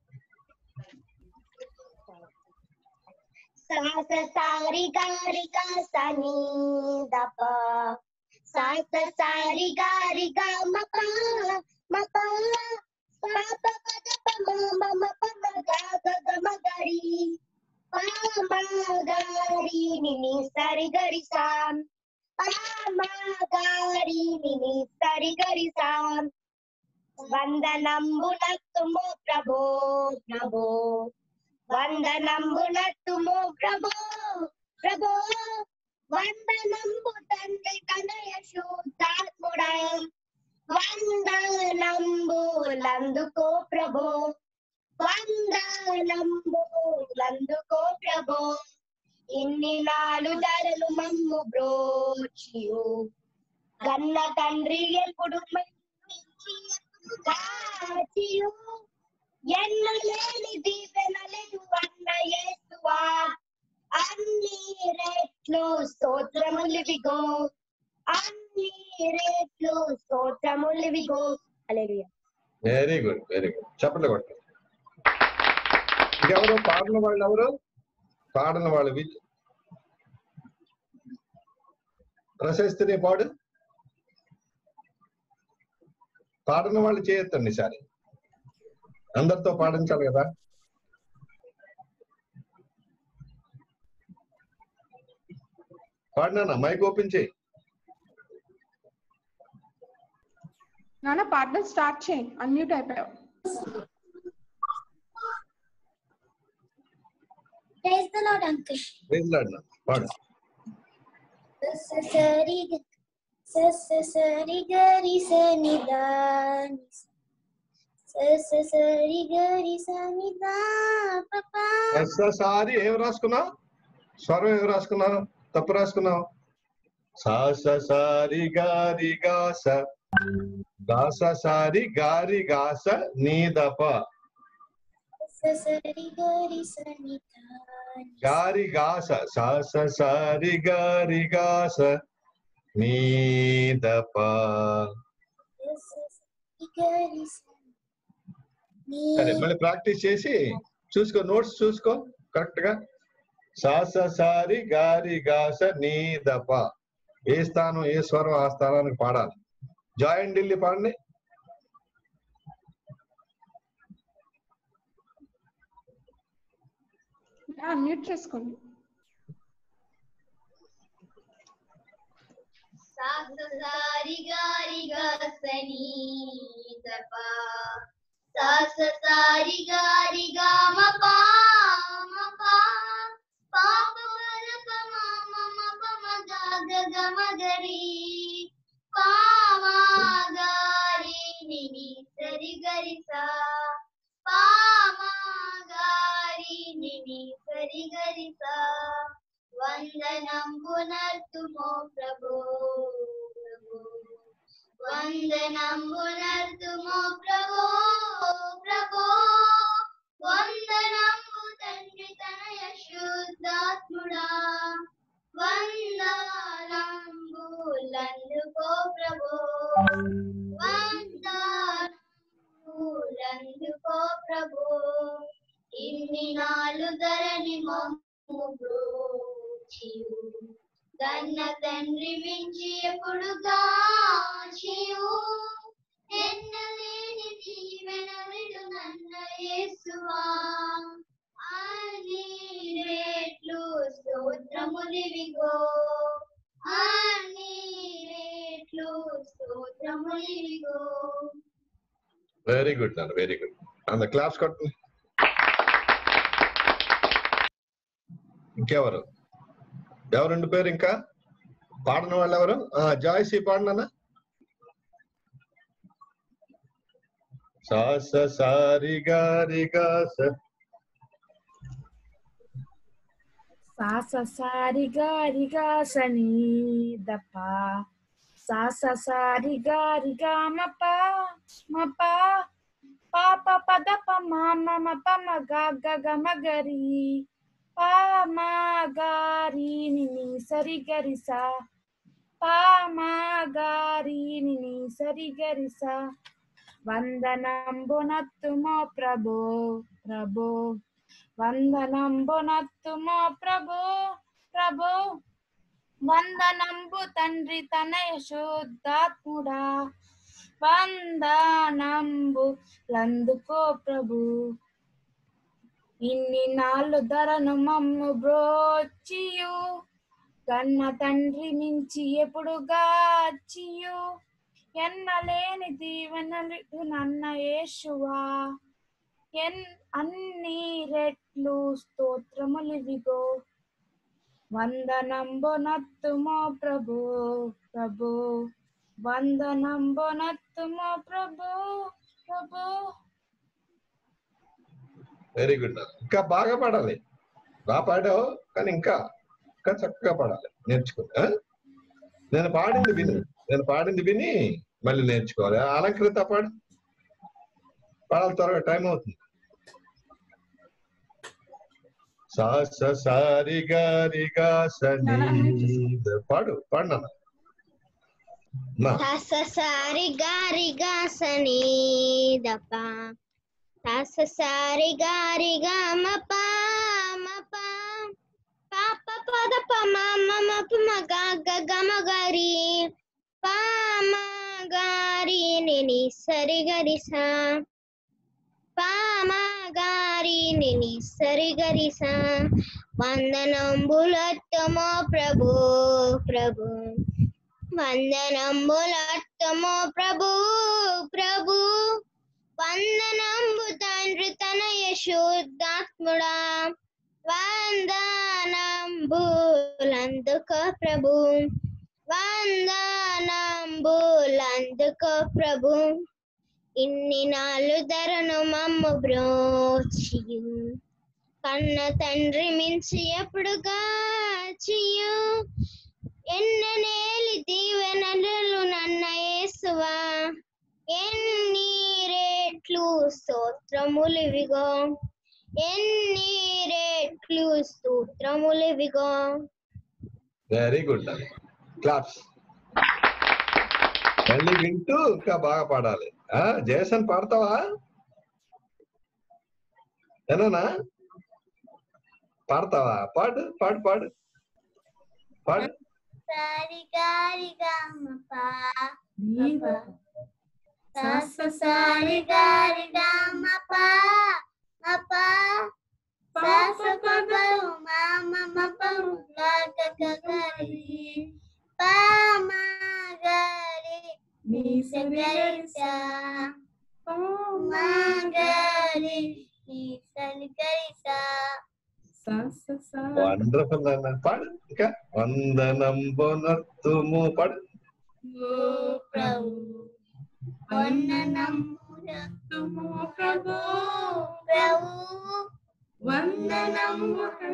సాస సారి గారి గాస నీ దప సాస సారి గారి గా మప మప పాప పద పమ మప మగా గమ గరి పామ గారి నిని సరి గరి సాం పామ గారి నిని సరి గరి సాం వందనంబునర్తుము ప్రభో ప్రభో వందనంబునర్తుము ప్రభో ప్రభో వందనంబు తండ్రి తనయ శుద్ధాత్ముడా వందనంబులందుకో ప్రభో వందనంబులందుకో ప్రభో. ఇన్ని నాలు ధరలు మమ్ము బ్రోచియు కన్న తండ్రి ఎప్పుడు కాచియు ఎన్నలేని దీవెనలు అన్న యేసువా అన్ని రెట్లు స్తోత్రములివిగో అన్ని రెట్లు స్తోత్రములివిగో. హల్లెలూయా. Very good, very good. చెప్పండి కొట్టు. ఇంకెవరు పాడిన వాళ్ళు? ఎవరు పాడిన వాళ్ళు? ప్రశస్తిని పాడు. పాడిన వాళ్ళు చేయొద్దండి ఈసారి, అందరితో పాడించాలి కదా. పాడినా మైక్ ఓపెన్ చేయి. నాన్న పాడడం స్టార్ట్ చేయి, అన్మ్యూట్ అయిపోయావు. Praise the lord uncle. Praise lord నా పాడు. సరి సరి గరి సనిదా సరి గరి సనిదా పాపా. సారి ఏం రాసుకున్నావు? స్వరం ఏం రాసుకున్నావు? తప్పు రాసుకున్నావు. సాస సారి గారి గాస గాస సారి గారి గాస నీ దప సరి గరి సని గారి గాస సాస సారి గారి గాస నీదప. సరే మళ్ళీ ప్రాక్టీస్ చేసి చూసుకో, నోట్స్ చూసుకో కరెక్ట్ గా. సాస సారి గారి గాస నీదప. ఏ స్థానం ఏ స్వరం ఆ స్థానానికి పాడాలి. జాయిన్ ఢిల్లీ పాడండి. మ్యూట్ చేసుకోండి. సారి గారి గసని దప సాస సారి గారి గామ పా మ పా పాప వర పమ మమ పమ గ గమ గరి పా మా గారి ని సరి గరి సా పా మా గారి ని సరి గరి సా. వందనంబునర్తుమో ప్రభో ప్రభో వందనంబునర్తుమో ప్రభో ప్రభో వందనంబు తండ్రి తనయ శుద్ధాత్ముడా వందనంబులందుకో ప్రభో వందనంబులందుకో ప్రభో. ఇన్ని నాలు ధరణి మమ్ము కన్న తండ్రి మించి ఎప్పుడు గాచియు ఎన్నలేని జీవనమిడు నన్న యేసువా. అన్ని రేట్లు స్తోత్రములివిగో అన్ని రేట్లు స్తోత్రములివిగో. వెరీ గుడ్ నాన్న, వెరీ గుడ్. అంత క్లాప్స్ కొట్టండి. ఇంకెవరు ఎవరు రెండు పేరు ఇంకా పాడిన వాళ్ళు ఎవరు? జాయ్సీ పాడినా. సాస సారి గారి గాస సాస సారి గారి గాస నీదప సాస సారి గారి గామ పా మ పా పాప పద ప మమ మ పమ గ గ గమ గరి పా మా గారి ని సరి గరి సా పా మా గారి ని సరి గరి సా. వందనంబునత్తుమో ప్రభో ప్రభో వందనంబునత్తుమో ప్రభో ప్రభో వందనంబు తండ్రి తనయ శుద్ధాత్ముడా వందనంబు లందుకో ప్రభు. ఇన్ని నాళ్ళు ధరను మమ్ము బ్రోచియు కన్న తండ్రి మించి ఎప్పుడు గాచియు ఎన్నలేని దీవెనలు నన్న యేసువా. ఎన్ అన్ని రెట్లు స్తోత్రములివిగో వందనంబునత్తుమో ప్రభు ప్రభు వందనంబునత్తుమో ప్రభు ప్రభు. Very good. ఇంకా బాగా పాడాలి. బాగా పాడావు కానీ ఇంకా ఇంకా చక్కగా పాడాలి. నేర్చుకో. నేను పాడింది విని నేను పాడింది విని మళ్ళీ నేర్చుకోవాలి. అలంకృత పాడు. పాడాలి, త్వరగా టైం అవుతుంది. సాస సారి గారి గాస నీద పాడు పాడినా. సాస సారి గారి గాస నీదప సాస సారి గారి గామ పా మ పా పాప పద ప మమ మ పమ గ గ గమ గరి పా మా గారి ని సరి గరి సా పా మా గారి ని సరి గరి సా. వందనంబులత్తమో ప్రభు ప్రభు వందనంబులత్తమో ప్రభు ప్రభు వందనంబు తండ్రి తనయ శుద్ధాత్ముడా వందనంబులందుకో ప్రభు వందనంబులందుకో ప్రభు. ఇన్ని నాళ్ళు ధరను మమ్ము బ్రోచియు కన్న తండ్రి మించి ఎప్పుడు గాచియు ఎన్ననేలి దీవెనలు నన్న యేసువా. ఎన్ని రేట్లు స్తోత్రములివిగో ఎన్ని రెట్లు స్తోత్రములివిగో. వెరీ గుడ్ అండి, క్లాప్స్. మళ్ళీ వింటూ ఇంకా బాగా పాడాలి. ఆ జయసన్ పాడతావా? ఏనా పాడతావా? పాడు పాడు పాడు పాడు. సారి గారి గామపా సస సారి గారి గామపా మపా సస పపరు మామ మపరు గాగ గగరి పామా గరి నిస గరిసా పామా గరి నిస గరిసా. వండర్ఫుల్ అన్న. పాడు ఇంకా. వందనం బొనత్తుము పాడు. ప్రభు వందనం ప్రభు ప్రభు వందనం.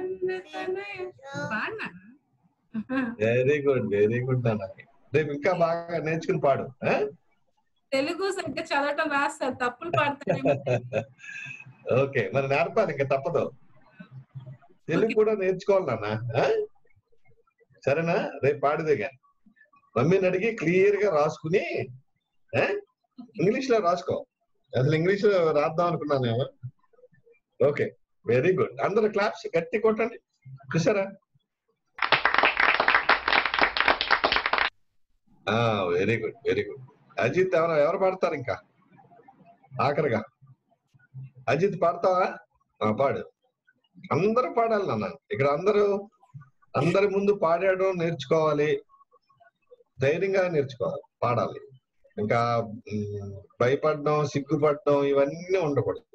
వెరీ గుడ్ వెరీ గుడ్ అన్న. రేపు ఇంకా బాగా నేర్చుకుని పాడు. తెలుగు సరిగ్గా చదవటం రాస్తారు, తప్పులు పాడతారు. ఓకే, మరి నేర్పాలి, ఇంకా తప్పదు. తెలుగు కూడా నేర్చుకోవాలి నాన్న. సరేనా? రేపు పాడిదేగా మమ్మీని అడిగి క్లియర్ గా రాసుకుని ఇంగ్లీష్ లో రాసుకో. అసలు ఇంగ్లీష్ లో రాద్దాం అనుకున్నాను. Okay, very good. అందరూ క్లాప్స్ గట్టి కొట్టండి. చూసారా? Very good very good. Ajit ఎవరు ఎవరు పాడతారు ఇంకా ఆఖరిగా? అజిత్ పాడతావా? పాడు. అందరూ పాడాలి నాన్న. ఇక్కడ అందరూ అందరి ముందు పాడడం నేర్చుకోవాలి, ధైర్యంగా నేర్చుకోవాలి, పాడాలి. ఇంకా భయపడడం, సిగ్గుపడడం ఇవన్నీ ఉండకూడదు.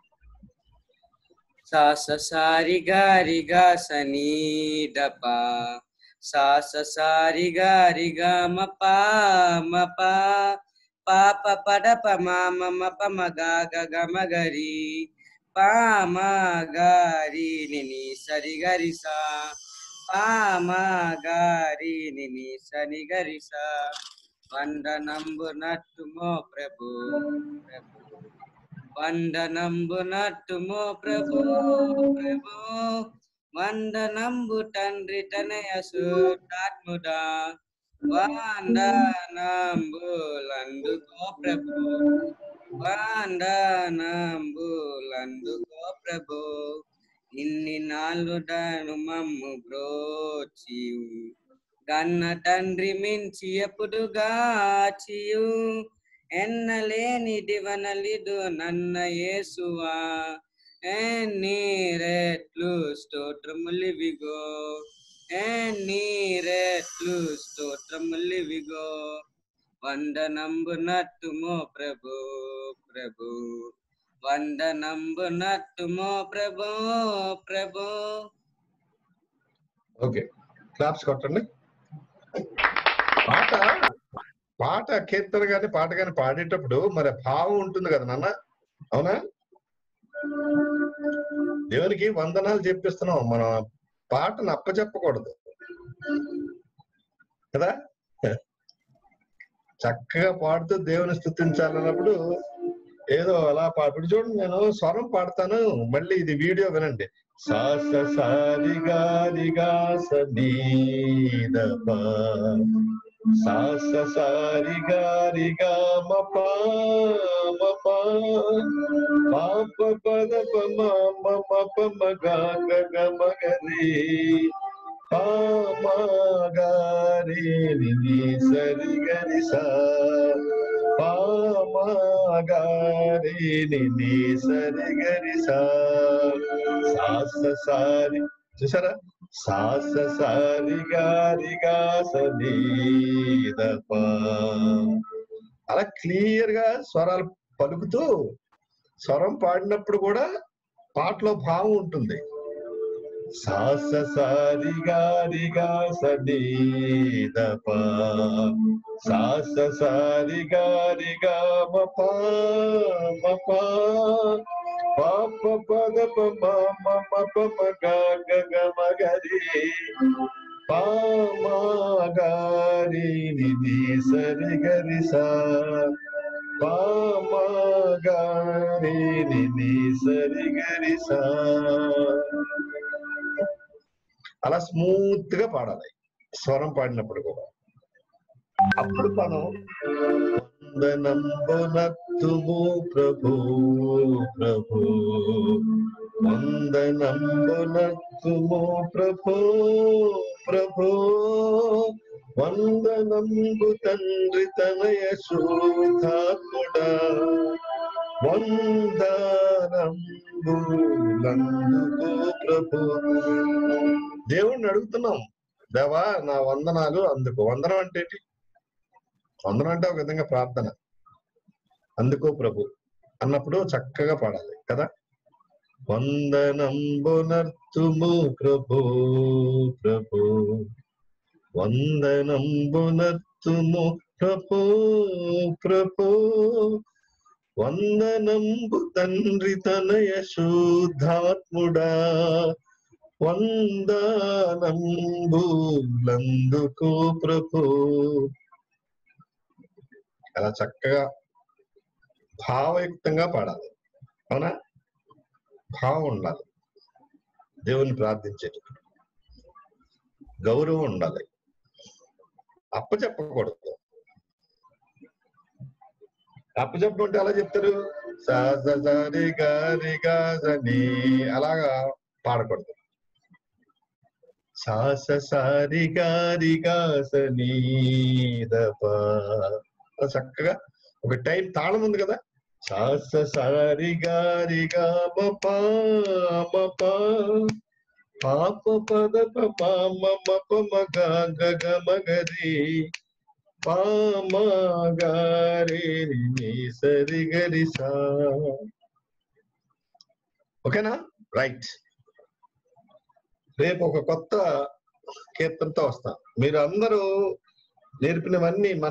సాస సారి గారి గా సని దపా సాస సారి గారి గా మపా మపా పాప పడప మామ మప మగా గగ మగరి పామా గారి నిని సరి గరిసా పామా గారి నిని సని గరిసా. వందనంబు నట్టుమో ప్రభు ప్రభు వందనంబు నట్టుమో ప్రభు ప్రభు వందనంబు తండ్రి తనయ సుతాత్ముడా వందనంబులందుకో ప్రభు వందనంబులందుకో ప్రభు. ఇన్ని నాళ్ళు దాను మమ్ము బ్రోచియు గన్న తండ్రి మించి ఎప్పుడుగా చియు ఎన్నలేని దివనలిదు నన్న యేసువా ఎన్ని రెట్లు స్తోత్రములివిగో ఎన్ని రెట్లు స్తోత్రములివిగో. వందనంబు నట్టుమో ప్రభు ప్రభు వందనంబు నట్టుమో ప్రభు ప్రభు. ఓకే, క్లాప్స్ కొట్టండి. పాట పాట కీర్తన గాని పాట గాని పాడేటప్పుడు మరి భావం ఉంటుంది కదా నాన్న, అవునా? దేవునికి వందనాలు చెప్పిస్తున్నాం, మనం పాటను అప్పచెప్పకూడదు కదా. చక్కగా పాడుతూ దేవుని స్తుతించాలన్నప్పుడు ఏదో అలా పాడు. చూడండి, నేను స్వరం పాడతాను, మళ్ళీ ఇది వీడియో వినండి. సాస సారి గారి గా సని దపా సాస సారి గారి గా మపా మపా పాప పద పమ మప మగా గగ మగరి పామా గారి ని సరి గరి సా పామా గారి ని సరి గరి సా. సాస సారి చూసారా? సాస సారి గారి గా సని దపా. అలా క్లియర్ గా స్వరాలు పలుకుతూ స్వరం పాడినప్పుడు కూడా పాటలో భావం ఉంటుంది. సాస సారి గారి గా సని దపా సాస సారి గారి గా మపా మపా పాప పద పమ మప మగా గగ మగరి పామా గారి ని సరి గరి సా పామా గా రే ని ని సరి గరి సా. అలా స్మూత్ గా పాడాలి స్వరం పాడినప్పుడు కూడా. అప్పుడు పదం వందనంబునత్తుము ప్రభు ప్రభు వందనంబునత్తుము ప్రభు ప్రభు వందనంబు తండ్రి తనయ శోధాత్ముడా వందనంబులందుకో ప్రభు. దేవుణ్ణి అడుగుతున్నాం, దేవా నా వందనాలు అందుకో. వందనం అంటే ఏంటి? వందనం అంటే ఒక విధంగా ప్రార్థన. అందుకో ప్రభు అన్నప్పుడు చక్కగా పాడాలి కదా. వందనంబునర్తుము ప్రభు ప్రభు వందనంబునర్తుము ప్రభు ప్రభు వందనంబు తండ్రి తనయ శుద్ధాత్ముడా వందనంబులందుకో ప్రభు. అలా చక్కగా భావయుక్తంగా పాడాలి. అవునా? భావం ఉండాలి. దేవుని ప్రార్థించేటప్పుడు గౌరవం ఉండాలి. అప్పచెప్పకూడదు. అప్పచెప్పకుంటే అలా చెప్తారు సారి గారి గాజని అలాగా పాడకూడదు. సాస సారి గారి గాసని దప చక్కగా ఒక టైం తాళం ఉంది కదా. సాస సారి గారి గా మప మప పాప పద పామ మప మగ గగ మగరి పామ గారి ని సరి గరి సా. ఓకేనా? రైట్. రేపు ఒక కొత్త కీర్తనతో వస్తా. మీరు అందరూ నేర్పినవన్నీ మన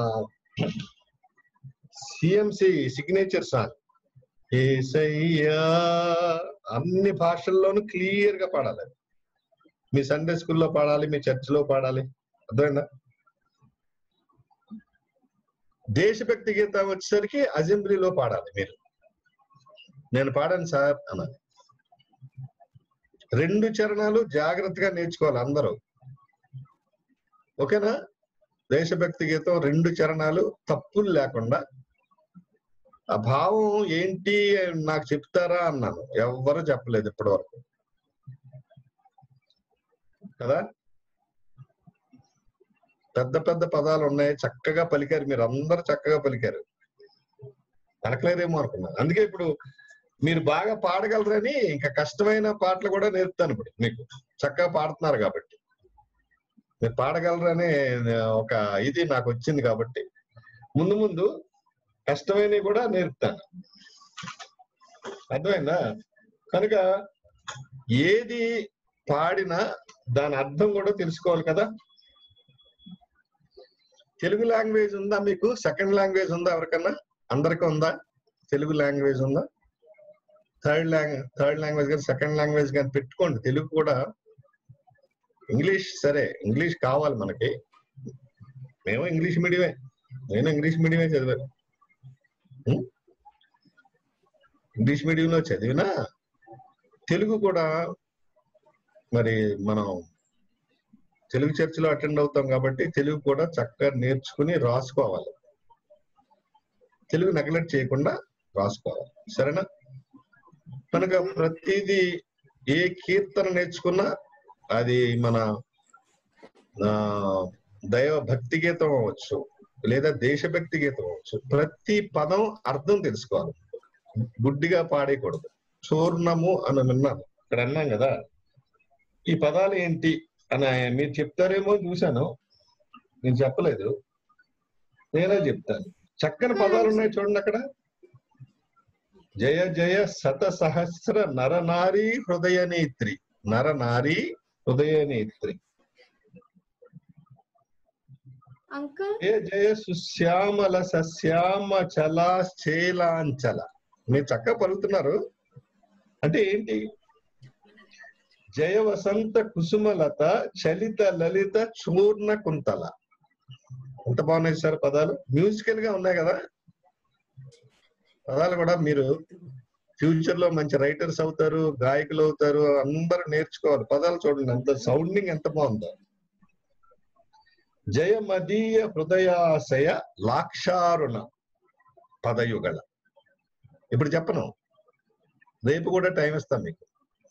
సిఎంసి సిగ్నేచర్ సాంగ్. యేసయ్యా అన్ని భాషల్లోనూ క్లియర్ గా పాడాలి. మీ సండే స్కూల్లో పాడాలి, మీ చర్చిలో పాడాలి. అర్థమైందా? దేశభక్తి గీతం వచ్చేసరికి అసెంబ్లీలో పాడాలి. మీరు నేను పాడాను సార్ అన్నది. రెండు చరణాలు జాగ్రత్తగా నేర్చుకోవాలి అందరూ. ఓకేనా? దేశభక్తి గీతం రెండు చరణాలు తప్పులు లేకుండా. ఆ భావం ఏంటి నాకు చెప్తారా అన్నాను, ఎవ్వరూ చెప్పలేదు ఇప్పటి వరకు కదా. పెద్ద పెద్ద పదాలు ఉన్నాయి, చక్కగా పలికారు. మీరు అందరూ చక్కగా పలికారు. పలకలేరేమో అనుకున్నాను. అందుకే ఇప్పుడు మీరు బాగా పాడగలరని ఇంకా కష్టమైన పాటలు కూడా నేర్పుతాను ఇప్పుడు మీకు. చక్కగా పాడుతున్నారు కాబట్టి, మీరు పాడగలరనే ఒక ఇది నాకు వచ్చింది కాబట్టి ముందు ముందు కష్టమైనవి కూడా నేర్పుతాను. అర్థమైందా? కనుక ఏది పాడినా దాని అర్థం కూడా తెలుసుకోవాలి కదా. తెలుగు లాంగ్వేజ్ ఉందా మీకు? సెకండ్ లాంగ్వేజ్ ఉందా ఎవరికన్నా? అందరికీ ఉందా? తెలుగు లాంగ్వేజ్ ఉందా? థర్డ్ లాంగ్వేజ్ థర్డ్ లాంగ్వేజ్ కానీ సెకండ్ లాంగ్వేజ్ కానీ పెట్టుకోండి. తెలుగు కూడా. ఇంగ్లీష్ సరే, ఇంగ్లీష్ కావాలి మనకి. మేము ఇంగ్లీష్ మీడియమే, నేను ఇంగ్లీష్ మీడియమే చదివాను. ఇంగ్లీష్ మీడియంలో చదివినా తెలుగు కూడా మరి మనం తెలుగు చర్చిలో అటెండ్ అవుతాం కాబట్టి తెలుగు కూడా చక్కగా నేర్చుకుని రాసుకోవాలి. తెలుగు నెగ్లెక్ట్ చేయకుండా రాసుకోవాలి. సరేనా? కనుక ప్రతిదీ ఏ కీర్తన నేర్చుకున్నా అది మన దైవ భక్తి గీతం అవ్వచ్చు, లేదా దేశభక్తి గీతం అవ్వచ్చు. ప్రతి పదం అర్థం తెలుసుకోవాలి. గుడ్డిగా పాడేయకూడదు. చూర్ణము అని విన్నాను, ఇక్కడ అన్నాం కదా. ఈ పదాలు ఏంటి అని మీరు చెప్తారేమో చూశాను, నేను చెప్పలేదు. నేనే చెప్తాను. చక్కని పదాలు ఉన్నాయి చూడండి అక్కడ. జయ జయ శత సహస్ర నరనారీ హృదయ నేత్రి. నరనారీ హృదయ నేత్రి. జయ జయ సుశ్యామల సశ్యామ చలాశ్చేలాంచల. మీరు చక్కగా పలుకుతున్నారు. అంటే ఏంటి? జయ వసంత కుసుమలత చలిత లలిత చూర్ణ కుంతల. ఎంత బాగున్నాయి సార్ పదాలు. మ్యూజికల్ గా ఉన్నాయి కదా. పదాలు కూడా మీరు ఫ్యూచర్ లో మంచి రైటర్స్ అవుతారు, గాయకులు అవుతారు, అందరూ నేర్చుకోవాలి. పదాలు చూడండి ఎంత సౌండింగ్ ఎంత బాగుందో. జయమదీయ హృదయాశయ లాక్షారుణ పదయుగళ. ఇప్పుడు చెప్పను, రేపు కూడా టైం ఇస్తాం మీకు.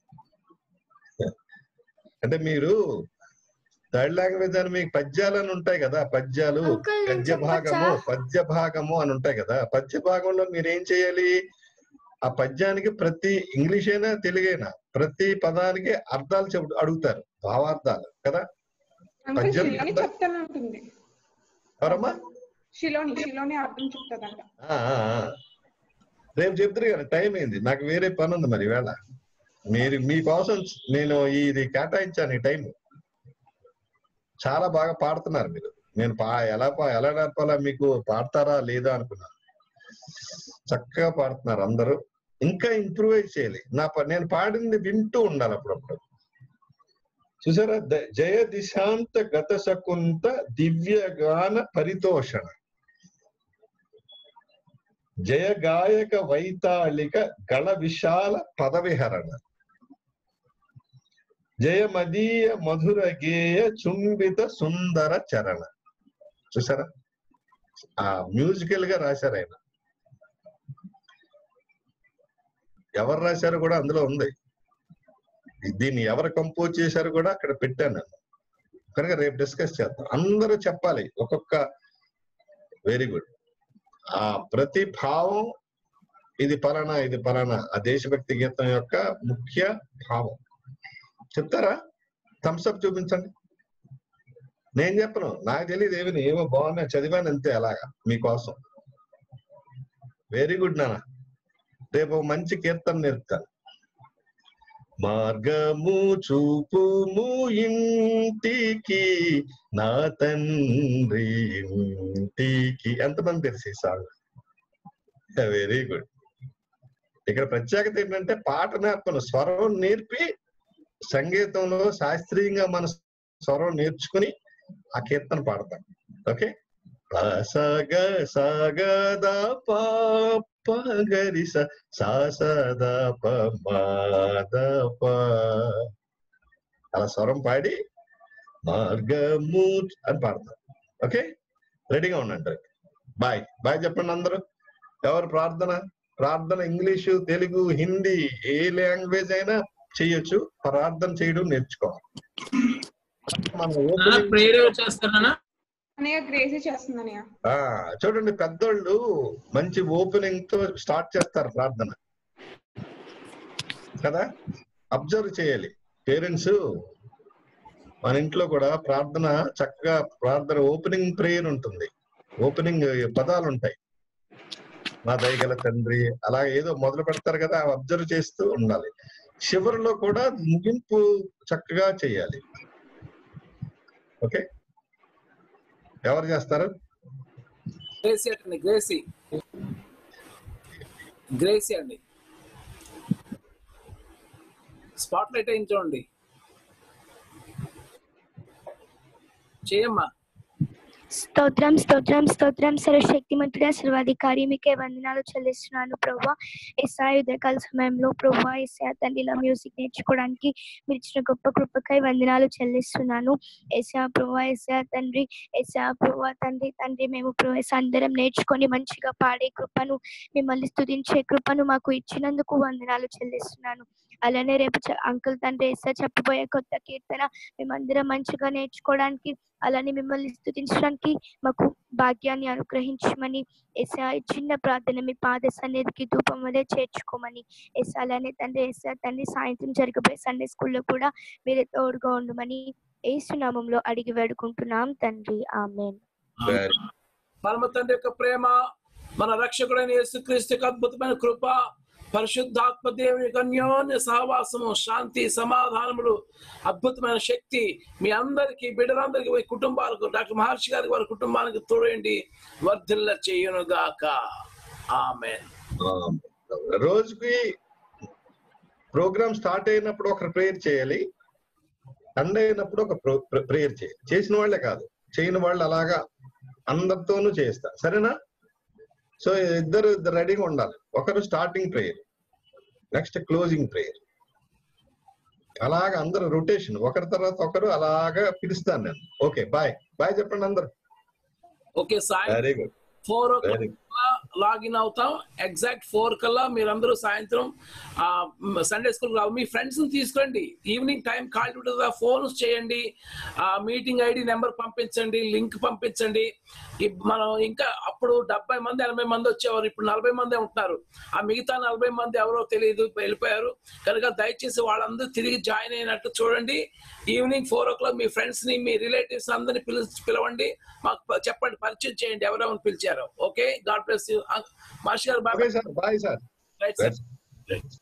అంటే మీరు థర్డ్ లాంగ్వేజ్ అని మీకు పద్యాలు అని ఉంటాయి కదా, పద్యాలు గద్య భాగము పద్య భాగము అని ఉంటాయి కదా. పద్య భాగంలో మీరు ఏం చేయాలి, ఆ పద్యానికి ప్రతి ఇంగ్లీష్ అయినా తెలుగైనా ప్రతి పదానికి అర్థాలు చెబు అడుగుతారు, భావార్థాలు కదా. పద్యం ఎవరమ్మా? రేపు చెప్తారు కదా, టైం అయింది, నాకు వేరే పని ఉంది మరి వేళ. మీరు మీకోసం నేను ఇది కేటాయించాను ఈ టైం. చాలా బాగా పాడుతున్నారు మీరు. నేను పా ఎలా పా ఎలా నేర్పాలా మీకు, పాడతారా లేదా అనుకున్నాను. చక్కగా పాడుతున్నారు అందరూ. ఇంకా ఇంప్రూవైజ్ చేయాలి. నా నేను పాడింది వింటూ ఉండాలి అప్పుడప్పుడు. చూసారా, జయ దిశాంత గత శకుంత దివ్యగాన పరితోషణ, జయ గాయక వైతాళిక గళ విశాల పదవిహరణ, జయమదీయ మధుర గేయ చుంబిత సుందర చరణ. చూసారా, ఆ మ్యూజికల్ గా రాశారు ఆయన. ఎవరు రాశారు కూడా అందులో ఉంది. దీన్ని ఎవరు కంపోజ్ చేశారు కూడా అక్కడ పెట్టాను నేను. కనుక రేపు డిస్కస్ చేద్దాం. అందరూ చెప్పాలి ఒక్కొక్క. Very good. ఆ ప్రతి భావం ఇది పలానా ఇది పలానా ఆ దేశభక్తి గీతం యొక్క ముఖ్య భావం చెప్తారా? థమ్స్అప్ చూపించండి. నేను చెప్పను, నాకు తెలియదు ఏమి, ఏమో బాగున్నా చదివాను అంతే అలాగా మీకోసం. వెరీ గుడ్ నాన్న. రేపు మంచి కీర్తన నేర్పుతాను. మార్గము చూపుము ఇంటికి నా తండ్రి ఇంటికి. ఎంతమంది తెలిసి సాంగ్? Very good. ఇక్కడ ప్రత్యేకత ఏంటంటే పాట నేర్పను, స్వరం నేర్పి సంగీతంలో శాస్త్రీయంగా మన స్వరం నేర్చుకుని ఆ కీర్తన పాడతాం. ఓకే. సగ సగద పగరి సద పద అలా స్వరం పాడి మార్గము అని పాడతాం. ఓకే, రెడీగా ఉండండి. బాయ్ బాయ్ చెప్పండి అందరూ. ఎవరు ప్రార్థన? ప్రార్థన ఇంగ్లీషు, తెలుగు, హిందీ ఏ లాంగ్వేజ్ అయినా చెయ్యొచ్చు. ప్రార్థన చేయడం నేర్చుకోవాలి. చూడండి, పెద్దోళ్ళు మంచి ఓపెనింగ్ తో స్టార్ట్ చేస్తారు ప్రార్థన కదా. అబ్జర్వ్ చేయాలి పేరెంట్స్. మన ఇంట్లో కూడా ప్రార్థన చక్కగా ప్రార్థన ఓపెనింగ్ ప్రేయర్ ఉంటుంది, ఓపెనింగ్ పదాలు ఉంటాయి. మా దయగల తండ్రి అలా ఏదో మొదలు పెడతారు కదా, అబ్జర్వ్ చేస్తూ ఉండాలి. చివరిలో కూడా ముగింపు చక్కగా చేయాలి. ఓకే, ఎవరు చేస్తారు? గ్రేసీ అండి, గ్రేసీ గ్రేసీ అండి. స్పాట్ లైట్ అయింది చూడండి, చేయమ్మా. స్తోత్రం స్తోత్రం స్తోత్రం సర్వశక్తిమంతుడా సర్వాధికారి మీకే వందనాలు చెల్లిస్తున్నాను ప్రభువా. యేసయ్య ఉదయకాల సమయంలో ప్రభువా యేసయ్య తండ్రి ఇలా మ్యూజిక్ నేర్చుకోవడానికి మీరు ఇచ్చిన గొప్ప కృపకై వందనాలు చెల్లిస్తున్నాను. యేసయ్య ప్రభువా యేసయ్య తండ్రి యేసయ్య ప్రభువా తండ్రి తండ్రి మేము ప్రభువా అందరం నేర్చుకొని మంచిగా పాడే కృపను, మిమ్మల్ని స్తుతించే కృపను మాకు ఇచ్చినందుకు వందనాలు చెల్లిస్తున్నాను. అలానే రేపు అంకుల్ తండ్రి యేసయ్య చెప్పబోయే కొత్త కీర్తన మేమందరం మంచిగా నేర్చుకోవడానికి, అలానే మిమ్మల్ని స్తుతించడానికి మాకు భాగ్యాన్ని అనుగ్రహించమని యేసయ్య చిన్న ప్రార్థన మీ పాద సన్నిధికి ధూపం వలె చేర్చుకోమని యేసయ్య, అలానే తండ్రి యేసయ్య తండ్రి సాయంత్రం జరగబోయే సండే స్కూల్లో కూడా మీరే తోడుగా ఉండమని యేసు నామములో అడిగి వేడుకుంటున్నాం తండ్రి, ఆమేన్. పరమ తండ్రి యొక్క ప్రేమ, మన రక్షకుడైన యేసుక్రీస్తు యొక్క అద్భుతమైన కృప, పరిశుద్ధాత్మ దేవుని యొక్క అన్యోన్య సహవాసము, శాంతి, సమాధానములు, అద్భుతమైన శక్తి మీ అందరికి, బిడ్డలందరికీ, మీ కుటుంబాలకు, డాక్టర్ మహర్షి గారికి వారి కుటుంబానికి తోడండి వర్ధిల్ల చేయునుగాక. ఆమేన్. రోజుకి ప్రోగ్రామ్ స్టార్ట్ అయినప్పుడు ఒక ప్రేయర్ చేయాలి, ఎండ్ అయినప్పుడు ఒక ప్రేయర్ చేయాలి. చేసిన వాళ్ళే కాదు, చేయని వాళ్ళు అలాగా అందరితోనూ చేస్తా. సరేనా? సో ఇద్దరు రెడీగా ఉండాలి. ఒకరు starting prayer, next closing prayer, అలాగా అందరు రొటేషన్, ఒకరి తర్వాత ఒకరు అలాగా పిలుస్తాను నేను. ఓకే, బాయ్ బాయ్ చెప్పండి అందరు. Okay Sai, very good. Four o very clock login అవుతాం. ఎగ్జాక్ట్ ఫోర్ కల్లా మీరందరూ సాయంత్రం సండే స్కూల్ రావు. మీ ఫ్రెండ్స్ ని తీసుకురండి. ఈవినింగ్ టైం ఖాళీ ఉంటుంది, ఫోన్స్ చేయండి, మీటింగ్ ఐడి నెంబర్ పంపించండి, లింక్ పంపించండి. మనం ఇంకా అప్పుడు డెబ్బై మంది ఎనభై మంది వచ్చేవారు, ఇప్పుడు నలభై మంది ఉంటున్నారు. ఆ మిగతా నలభై మంది ఎవరో తెలియదు, వెళ్ళిపోయారు. కనుక దయచేసి వాళ్ళందరూ తిరిగి జాయిన్ అయినట్టు చూడండి. ఈవినింగ్ ఫోర్ ఓ క్లాక్ మీ ఫ్రెండ్స్ ని, మీ రిలేటివ్స్ అందరినీ పిలు పిలవండి, మాకు చెప్పండి, పరిచయం చేయండి ఎవరెవరు పిలిచారో. Okay, God bless you. Master గారు bye. Sir bye sir. Right sir.